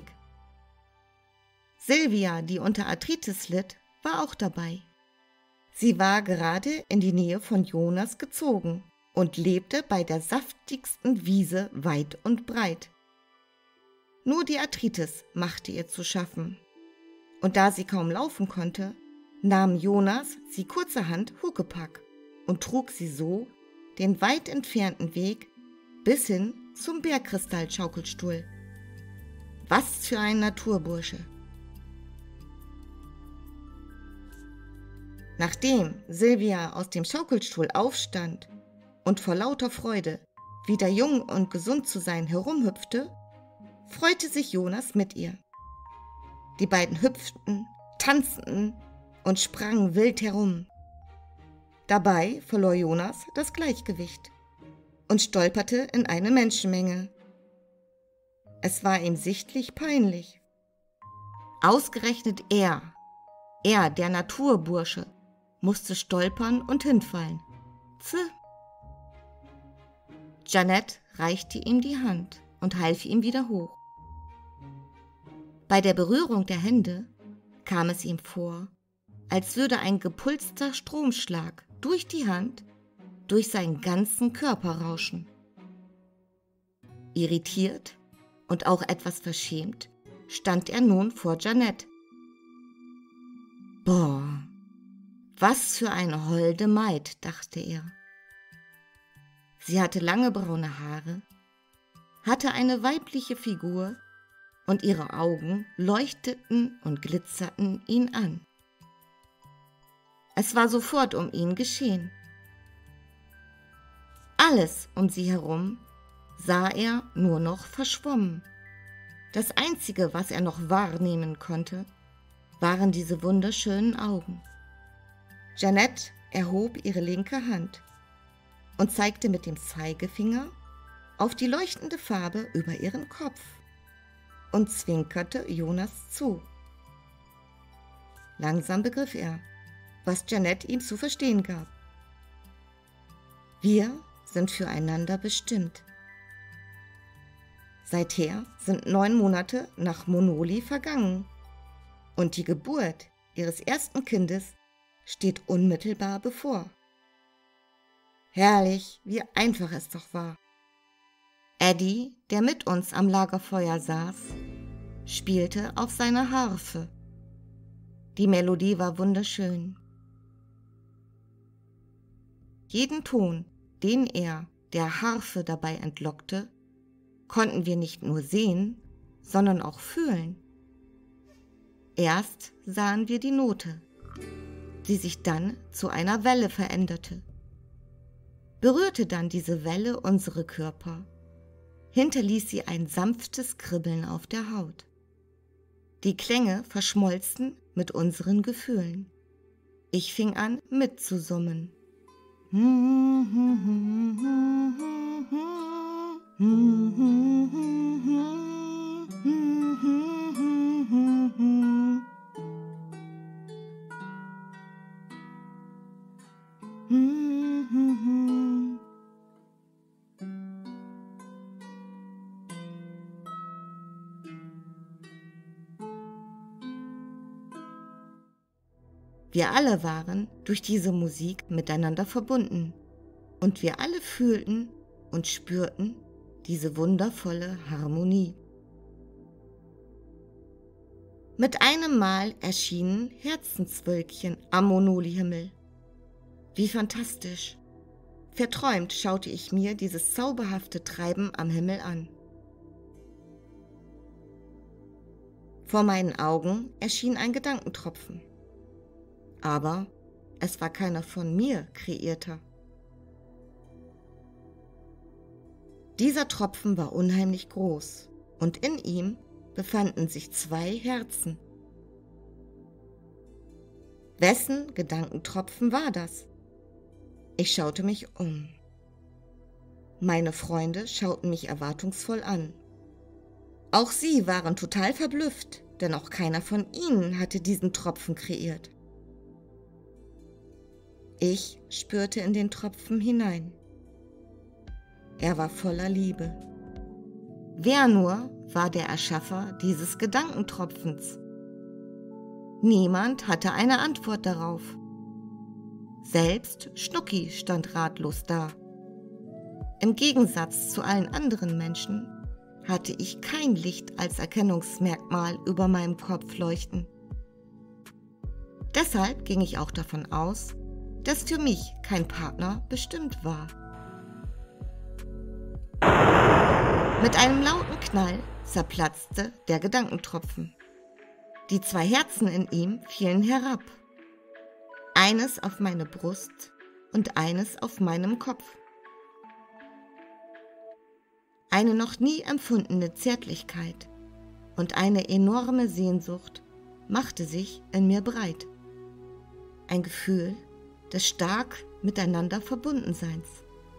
Silvia, die unter Arthritis litt, war auch dabei. Sie war gerade in die Nähe von Jonas gezogen und lebte bei der saftigsten Wiese weit und breit. Nur die Arthritis machte ihr zu schaffen. Und da sie kaum laufen konnte, nahm Jonas sie kurzerhand Huckepack und trug sie so den weit entfernten Weg bis hin zum Bergkristall-Schaukelstuhl. Was für ein Naturbursche! Nachdem Silvia aus dem Schaukelstuhl aufstand und vor lauter Freude, wieder jung und gesund zu sein, herumhüpfte, freute sich Jonas mit ihr. Die beiden hüpften, tanzten und sprangen wild herum. Dabei verlor Jonas das Gleichgewicht und stolperte in eine Menschenmenge. Es war ihm sichtlich peinlich. Ausgerechnet er, er, der Naturbursche, musste stolpern und hinfallen. Pf! Jeanette reichte ihm die Hand und half ihm wieder hoch. Bei der Berührung der Hände kam es ihm vor, als würde ein gepulster Stromschlag durch die Hand durch seinen ganzen Körper rauschen. Irritiert und auch etwas verschämt stand er nun vor Jeanette. Boah, was für eine holde Maid, dachte er. Sie hatte lange braune Haare, hatte eine weibliche Figur und ihre Augen leuchteten und glitzerten ihn an. Es war sofort um ihn geschehen. Alles um sie herum sah er nur noch verschwommen. Das Einzige, was er noch wahrnehmen konnte, waren diese wunderschönen Augen. Jeanette erhob ihre linke Hand und zeigte mit dem Zeigefinger auf die leuchtende Farbe über ihren Kopf und zwinkerte Jonas zu. Langsam begriff er, was Jeanette ihm zu verstehen gab. Wir sind füreinander bestimmt. Seither sind neun Monate nach Monoli vergangen und die Geburt ihres ersten Kindes steht unmittelbar bevor. Herrlich, wie einfach es doch war. Eddie, der mit uns am Lagerfeuer saß, spielte auf seiner Harfe. Die Melodie war wunderschön. Jeden Ton, den er der Harfe dabei entlockte, konnten wir nicht nur sehen, sondern auch fühlen. Erst sahen wir die Note, die sich dann zu einer Welle veränderte. Berührte dann diese Welle unsere Körper, hinterließ sie ein sanftes Kribbeln auf der Haut. Die Klänge verschmolzen mit unseren Gefühlen. Ich fing an mitzusummen. Wir alle waren durch diese Musik miteinander verbunden und wir alle fühlten und spürten diese wundervolle Harmonie. Mit einem Mal erschienen Herzenswölkchen am Monoli-Himmel. Wie fantastisch! Verträumt schaute ich mir dieses zauberhafte Treiben am Himmel an. Vor meinen Augen erschien ein Gedankentropfen. Aber es war keiner von mir kreierter. Dieser Tropfen war unheimlich groß und in ihm befanden sich zwei Herzen. Wessen Gedankentropfen war das? Ich schaute mich um. Meine Freunde schauten mich erwartungsvoll an. Auch sie waren total verblüfft, denn auch keiner von ihnen hatte diesen Tropfen kreiert. Ich spürte in den Tropfen hinein. Er war voller Liebe. Wer nur war der Erschaffer dieses Gedankentropfens? Niemand hatte eine Antwort darauf. Selbst Schnucki stand ratlos da. Im Gegensatz zu allen anderen Menschen hatte ich kein Licht als Erkennungsmerkmal über meinem Kopf leuchten. Deshalb ging ich auch davon aus, dass für mich kein Partner bestimmt war. Mit einem lauten Knall zerplatzte der Gedankentropfen. Die zwei Herzen in ihm fielen herab. Eines auf meine Brust und eines auf meinem Kopf. Eine noch nie empfundene Zärtlichkeit und eine enorme Sehnsucht machte sich in mir breit. Ein Gefühl des stark miteinander Verbundenseins.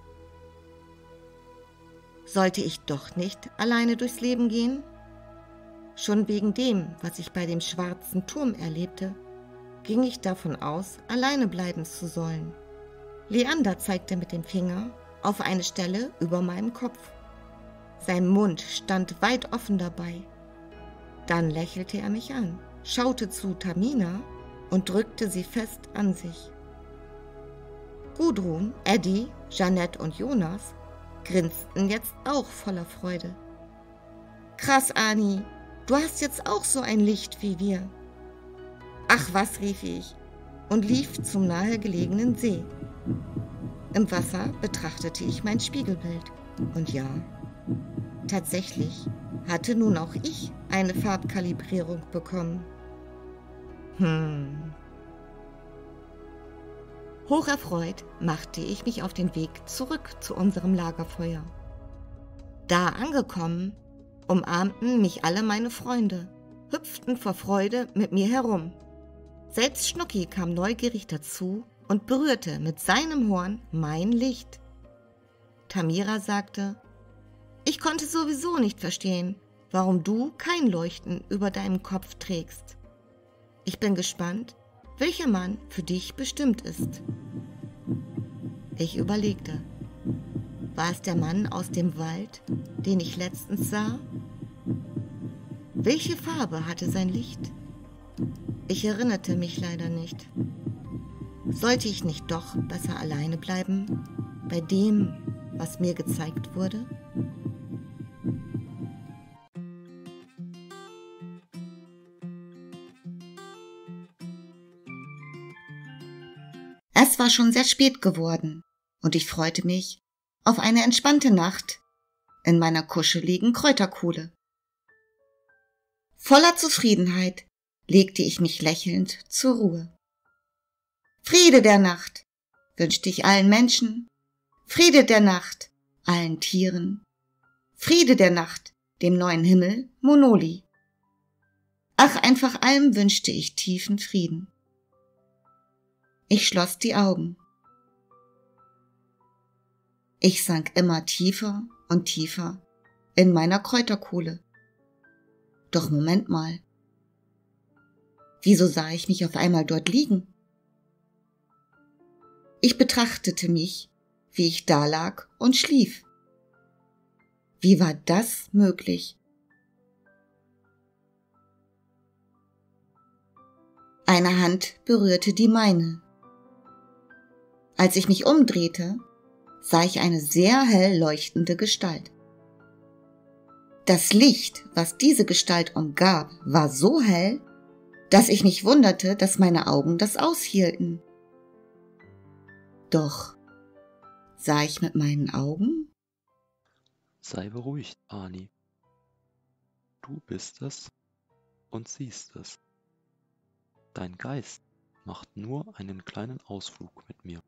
Sollte ich doch nicht alleine durchs Leben gehen? Schon wegen dem, was ich bei dem schwarzen Turm erlebte, ging ich davon aus, alleine bleiben zu sollen. Leander zeigte mit dem Finger auf eine Stelle über meinem Kopf. Sein Mund stand weit offen dabei. Dann lächelte er mich an, schaute zu Tamina und drückte sie fest an sich. Gudrun, Eddie, Jeanette und Jonas grinsten jetzt auch voller Freude. »Krass, Ani, du hast jetzt auch so ein Licht wie wir.« »Ach was«, rief ich und lief zum nahegelegenen See. Im Wasser betrachtete ich mein Spiegelbild und ja, tatsächlich hatte nun auch ich eine Farbkalibrierung bekommen. Hm. Hocherfreut machte ich mich auf den Weg zurück zu unserem Lagerfeuer. Da angekommen, umarmten mich alle meine Freunde, hüpften vor Freude mit mir herum. Selbst Schnucki kam neugierig dazu und berührte mit seinem Horn mein Licht. Tamira sagte, ich konnte sowieso nicht verstehen, warum du kein Leuchten über deinem Kopf trägst. Ich bin gespannt, welcher Mann für dich bestimmt ist. Ich überlegte, war es der Mann aus dem Wald, den ich letztens sah? Welche Farbe hatte sein Licht? Ich erinnerte mich leider nicht. Sollte ich nicht doch besser alleine bleiben, bei dem, was mir gezeigt wurde? Es war schon sehr spät geworden und ich freute mich auf eine entspannte Nacht in meiner kuscheligen Kräuterkuhle. Voller Zufriedenheit legte ich mich lächelnd zur Ruhe. Friede der Nacht wünschte ich allen Menschen, Friede der Nacht allen Tieren, Friede der Nacht dem neuen Himmel Monoli. Ach, einfach allem wünschte ich tiefen Frieden. Ich schloss die Augen. Ich sank immer tiefer und tiefer in meiner Kräuterkuhle. Doch Moment mal. Wieso sah ich mich auf einmal dort liegen? Ich betrachtete mich, wie ich da lag und schlief. Wie war das möglich? Eine Hand berührte die meine. Als ich mich umdrehte, sah ich eine sehr hell leuchtende Gestalt. Das Licht, was diese Gestalt umgab, war so hell, dass ich mich wunderte, dass meine Augen das aushielten. Doch sah ich mit meinen Augen? Sei beruhigt, Ani. Du bist es und siehst es. Dein Geist macht nur einen kleinen Ausflug mit mir.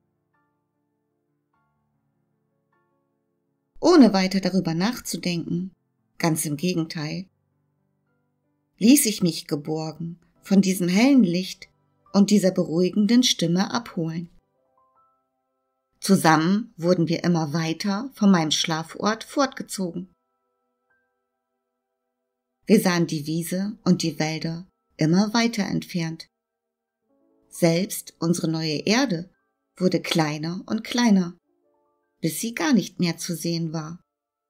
Ohne weiter darüber nachzudenken, ganz im Gegenteil, ließ ich mich geborgen von diesem hellen Licht und dieser beruhigenden Stimme abholen. Zusammen wurden wir immer weiter von meinem Schlafort fortgezogen. Wir sahen die Wiese und die Wälder immer weiter entfernt. Selbst unsere neue Erde wurde kleiner und kleiner, bis sie gar nicht mehr zu sehen war.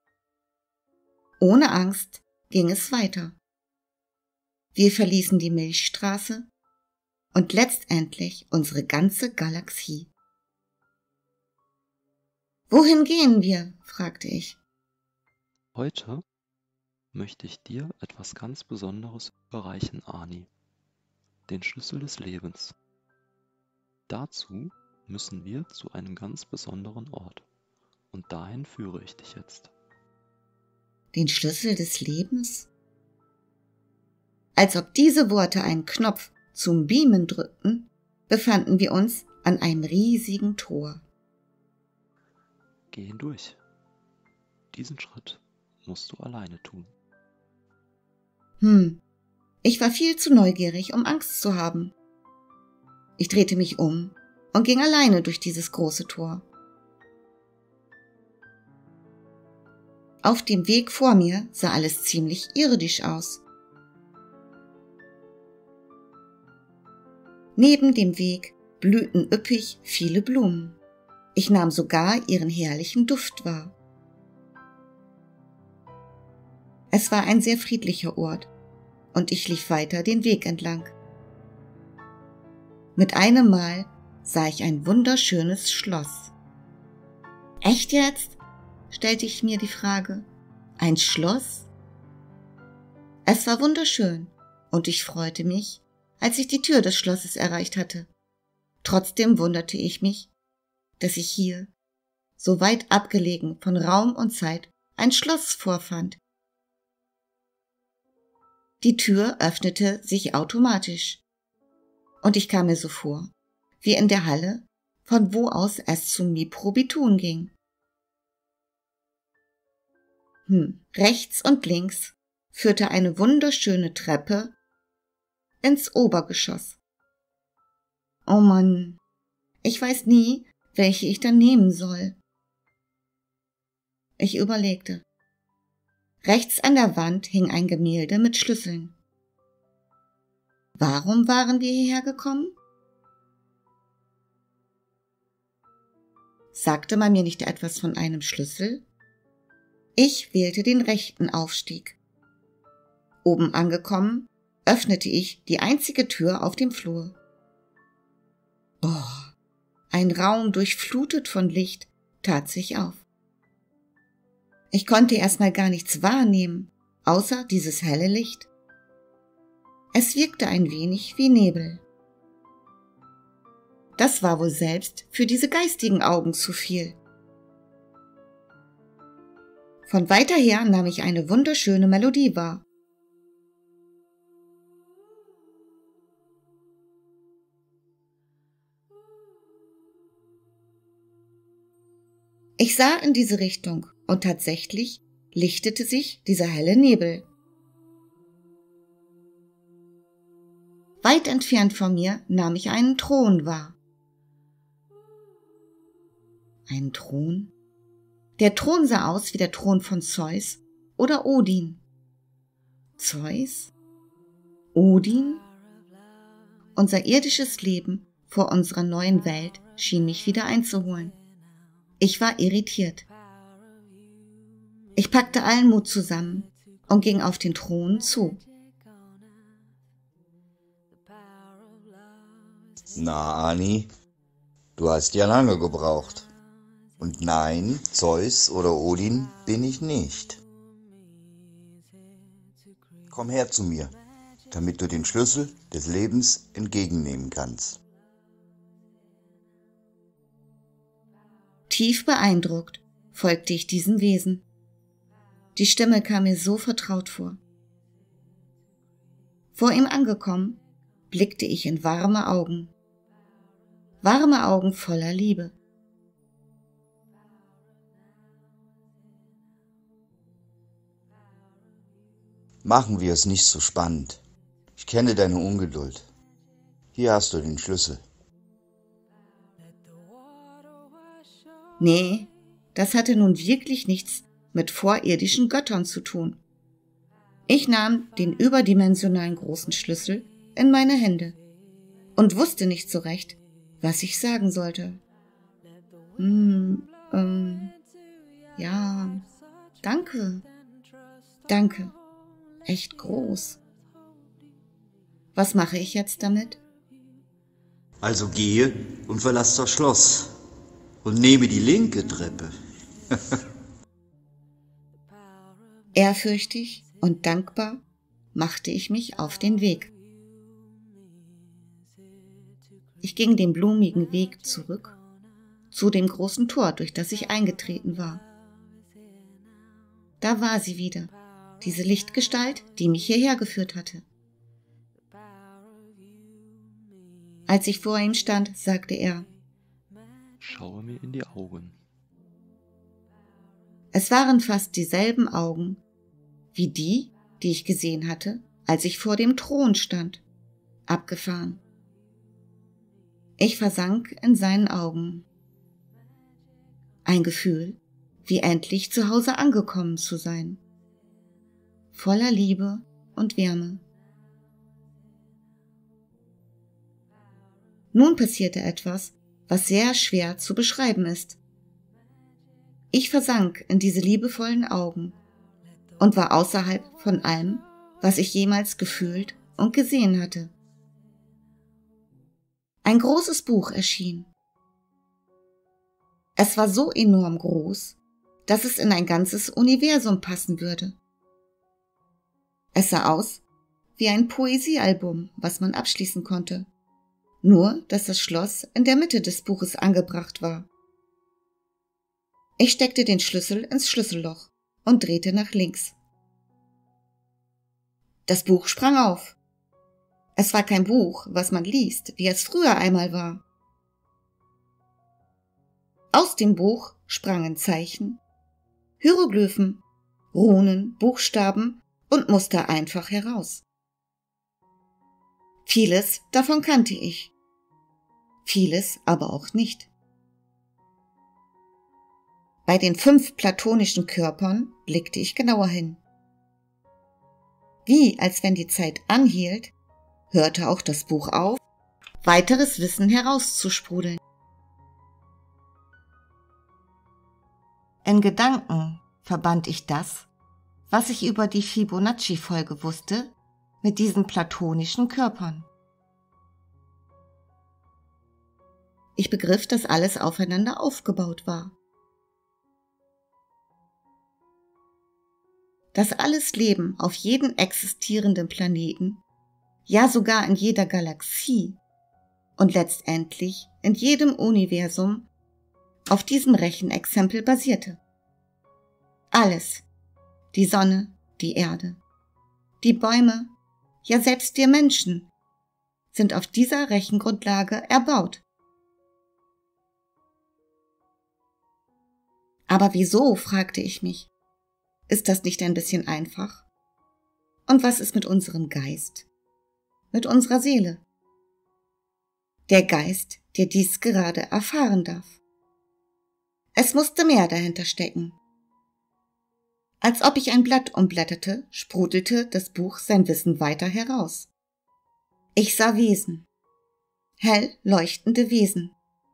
Ohne Angst ging es weiter. Wir verließen die Milchstraße und letztendlich unsere ganze Galaxie. »Wohin gehen wir?« fragte ich. Heute möchte ich dir etwas ganz Besonderes überreichen, Ani. Den Schlüssel des Lebens. Dazu müssen wir zu einem ganz besonderen Ort. Und dahin führe ich dich jetzt. Den Schlüssel des Lebens? Als ob diese Worte einen Knopf zum Beamen drückten, befanden wir uns an einem riesigen Tor. Geh hindurch. Diesen Schritt musst du alleine tun. Hm, ich war viel zu neugierig, um Angst zu haben. Ich drehte mich um und ging alleine durch dieses große Tor. Auf dem Weg vor mir sah alles ziemlich irdisch aus. Neben dem Weg blühten üppig viele Blumen. Ich nahm sogar ihren herrlichen Duft wahr. Es war ein sehr friedlicher Ort und ich lief weiter den Weg entlang. Mit einem Mal sah ich ein wunderschönes Schloss. Echt jetzt? Stellte ich mir die Frage. Ein Schloss? Es war wunderschön und ich freute mich, als ich die Tür des Schlosses erreicht hatte. Trotzdem wunderte ich mich, dass ich hier, so weit abgelegen von Raum und Zeit, ein Schloss vorfand. Die Tür öffnete sich automatisch und ich kam mir so vor, wie in der Halle, von wo aus es zum Mipro-Bitun ging. Hm, rechts und links führte eine wunderschöne Treppe ins Obergeschoss. Oh Mann, ich weiß nie, welche ich dann nehmen soll. Ich überlegte. Rechts an der Wand hing ein Gemälde mit Schlüsseln. Warum waren wir hierher gekommen? Sagte man mir nicht etwas von einem Schlüssel? Ich wählte den rechten Aufstieg. Oben angekommen, öffnete ich die einzige Tür auf dem Flur. Oh, ein Raum durchflutet von Licht tat sich auf. Ich konnte erstmal gar nichts wahrnehmen, außer dieses helle Licht. Es wirkte ein wenig wie Nebel. Das war wohl selbst für diese geistigen Augen zu viel. Von weiter her nahm ich eine wunderschöne Melodie wahr. Ich sah in diese Richtung und tatsächlich lichtete sich dieser helle Nebel. Weit entfernt von mir nahm ich einen Thron wahr. Einen Thron? Der Thron sah aus wie der Thron von Zeus oder Odin. Zeus? Odin? Unser irdisches Leben vor unserer neuen Welt schien mich wieder einzuholen. Ich war irritiert. Ich packte allen Mut zusammen und ging auf den Thron zu. Na, Ani, du hast ja lange gebraucht. Und nein, Zeus oder Odin bin ich nicht. Komm her zu mir, damit du den Schlüssel des Lebens entgegennehmen kannst. Tief beeindruckt folgte ich diesem Wesen. Die Stimme kam mir so vertraut vor. Vor ihm angekommen, blickte ich in warme Augen. Warme Augen voller Liebe. Machen wir es nicht so spannend. Ich kenne deine Ungeduld. Hier hast du den Schlüssel. Nee, das hatte nun wirklich nichts mit vorirdischen Göttern zu tun. Ich nahm den überdimensionalen großen Schlüssel in meine Hände und wusste nicht so recht, was ich sagen sollte. Hm, ähm, ja, danke, danke, echt groß. Was mache ich jetzt damit? Also gehe und verlass das Schloss und nehme die linke Treppe. Ehrfürchtig und dankbar machte ich mich auf den Weg. Ich ging den blumigen Weg zurück zu dem großen Tor, durch das ich eingetreten war. Da war sie wieder, diese Lichtgestalt, die mich hierher geführt hatte. Als ich vor ihm stand, sagte er: Schaue mir in die Augen. Es waren fast dieselben Augen wie die, die ich gesehen hatte, als ich vor dem Thron stand, abgefahren. Ich versank in seinen Augen. Ein Gefühl, wie endlich zu Hause angekommen zu sein. Voller Liebe und Wärme. Nun passierte etwas, was sehr schwer zu beschreiben ist. Ich versank in diese liebevollen Augen und war außerhalb von allem, was ich jemals gefühlt und gesehen hatte. Ein großes Buch erschien. Es war so enorm groß, dass es in ein ganzes Universum passen würde. Es sah aus wie ein Poesiealbum, was man abschließen konnte, nur dass das Schloss in der Mitte des Buches angebracht war. Ich steckte den Schlüssel ins Schlüsselloch und drehte nach links. Das Buch sprang auf. Es war kein Buch, was man liest, wie es früher einmal war. Aus dem Buch sprangen Zeichen, Hieroglyphen, Runen, Buchstaben und Muster einfach heraus. Vieles davon kannte ich, vieles aber auch nicht. Bei den fünf platonischen Körpern blickte ich genauer hin. Wie als wenn die Zeit anhielt, hörte auch das Buch auf, weiteres Wissen herauszusprudeln. In Gedanken verband ich das, was ich über die Fibonacci-Folge wusste, mit diesen platonischen Körpern. Ich begriff, dass alles aufeinander aufgebaut war. Dass alles Leben auf jedem existierenden Planeten, ja sogar in jeder Galaxie und letztendlich in jedem Universum auf diesem Rechenexempel basierte. Alles, die Sonne, die Erde, die Bäume, ja selbst wir Menschen, sind auf dieser Rechengrundlage erbaut. Aber wieso, fragte ich mich, ist das nicht ein bisschen einfach? Und was ist mit unserem Geist? Mit unserer Seele? Der Geist, der dies gerade erfahren darf. Es musste mehr dahinter stecken. Als ob ich ein Blatt umblätterte, sprudelte das Buch sein Wissen weiter heraus. Ich sah Wesen, hell leuchtende Wesen.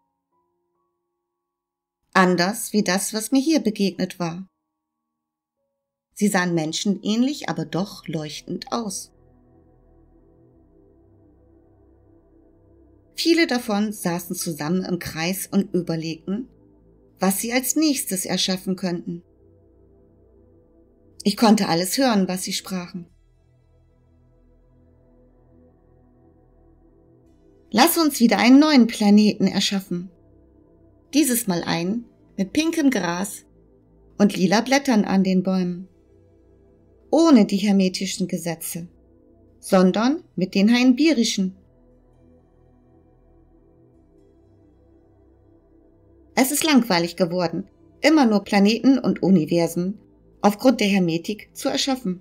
Anders wie das, was mir hier begegnet war. Sie sahen menschenähnlich, aber doch leuchtend aus. Viele davon saßen zusammen im Kreis und überlegten, was sie als nächstes erschaffen könnten. Ich konnte alles hören, was sie sprachen. Lass uns wieder einen neuen Planeten erschaffen. Dieses Mal einen mit pinkem Gras und lila Blättern an den Bäumen. Ohne die hermetischen Gesetze, sondern mit den hainbirischen. Es ist langweilig geworden, immer nur Planeten und Universen aufgrund der Hermetik zu erschaffen.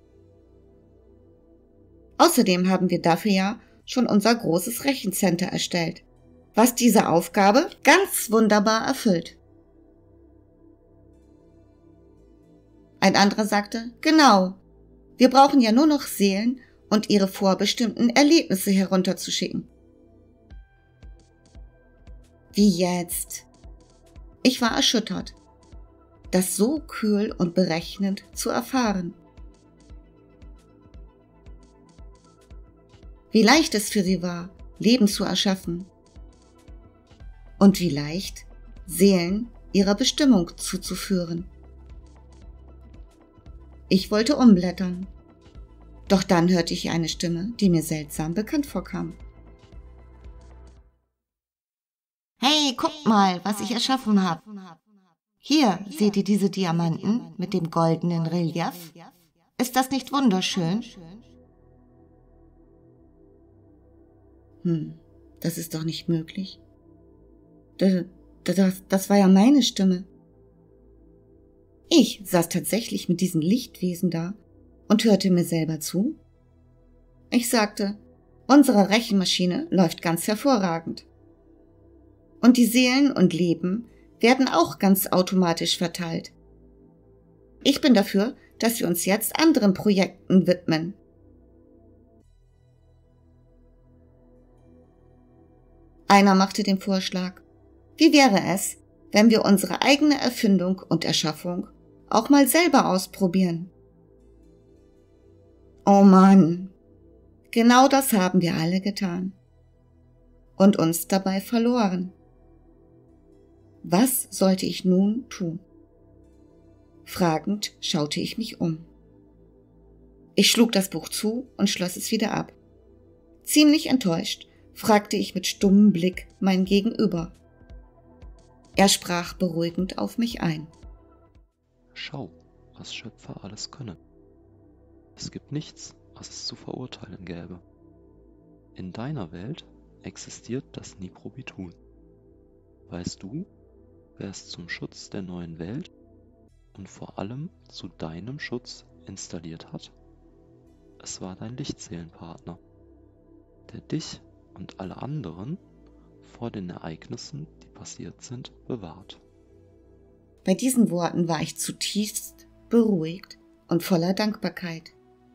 Außerdem haben wir dafür ja schon unser großes Rechencenter erstellt, was diese Aufgabe ganz wunderbar erfüllt. Ein anderer sagte, genau, wir brauchen ja nur noch Seelen und ihre vorbestimmten Erlebnisse herunterzuschicken. Wie jetzt? Ich war erschüttert, das so kühl und berechnend zu erfahren. Wie leicht es für sie war, Leben zu erschaffen. Und wie leicht, Seelen ihrer Bestimmung zuzuführen. Ich wollte umblättern, doch dann hörte ich eine Stimme, die mir seltsam bekannt vorkam. Hey, guckt mal, was ich erschaffen habe. Hier seht ihr diese Diamanten mit dem goldenen Relief. Ist das nicht wunderschön? Hm, das ist doch nicht möglich. Das, das, das war ja meine Stimme. Ich saß tatsächlich mit diesen Lichtwesen da und hörte mir selber zu. Ich sagte, unsere Rechenmaschine läuft ganz hervorragend. Und die Seelen und Leben werden auch ganz automatisch verteilt. Ich bin dafür, dass wir uns jetzt anderen Projekten widmen. Einer machte den Vorschlag, wie wäre es, wenn wir unsere eigene Erfindung und Erschaffung auch mal selber ausprobieren? Oh Mann, genau das haben wir alle getan und uns dabei verloren. Was sollte ich nun tun? Fragend schaute ich mich um. Ich schlug das Buch zu und schloss es wieder ab. Ziemlich enttäuscht fragte ich mit stummem Blick mein Gegenüber. Er sprach beruhigend auf mich ein. Schau, was Schöpfer alles können. Es gibt nichts, was es zu verurteilen gäbe. In deiner Welt existiert das Niprobitun. Weißt du, wer es zum Schutz der neuen Welt und vor allem zu deinem Schutz installiert hat? Es war dein Lichtseelenpartner, der dich und alle anderen vor den Ereignissen, die passiert sind, bewahrt. Bei diesen Worten war ich zutiefst beruhigt und voller Dankbarkeit.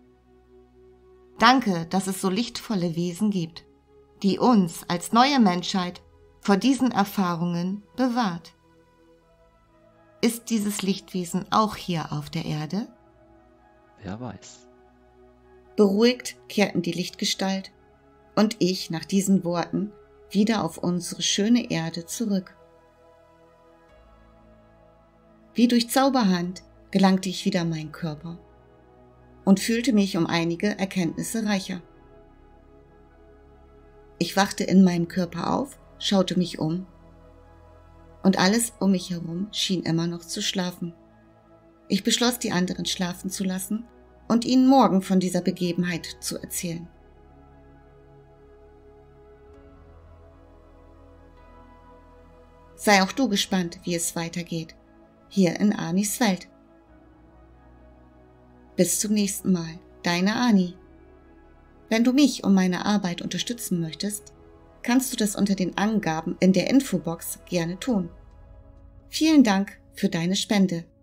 Danke, dass es so lichtvolle Wesen gibt, die uns als neue Menschheit vor diesen Erfahrungen bewahrt. Ist dieses Lichtwesen auch hier auf der Erde? Wer weiß. Beruhigt kehrten die Lichtgestalt und ich nach diesen Worten wieder auf unsere schöne Erde zurück. Wie durch Zauberhand gelangte ich wieder in meinen Körper und fühlte mich um einige Erkenntnisse reicher. Ich wachte in meinem Körper auf, schaute mich um und alles um mich herum schien immer noch zu schlafen. Ich beschloss, die anderen schlafen zu lassen und ihnen morgen von dieser Begebenheit zu erzählen. Sei auch du gespannt, wie es weitergeht, hier in Anis Welt. Bis zum nächsten Mal, deine Ani. Wenn du mich und meine Arbeit unterstützen möchtest, kannst du das unter den Angaben in der Infobox gerne tun. Vielen Dank für deine Spende.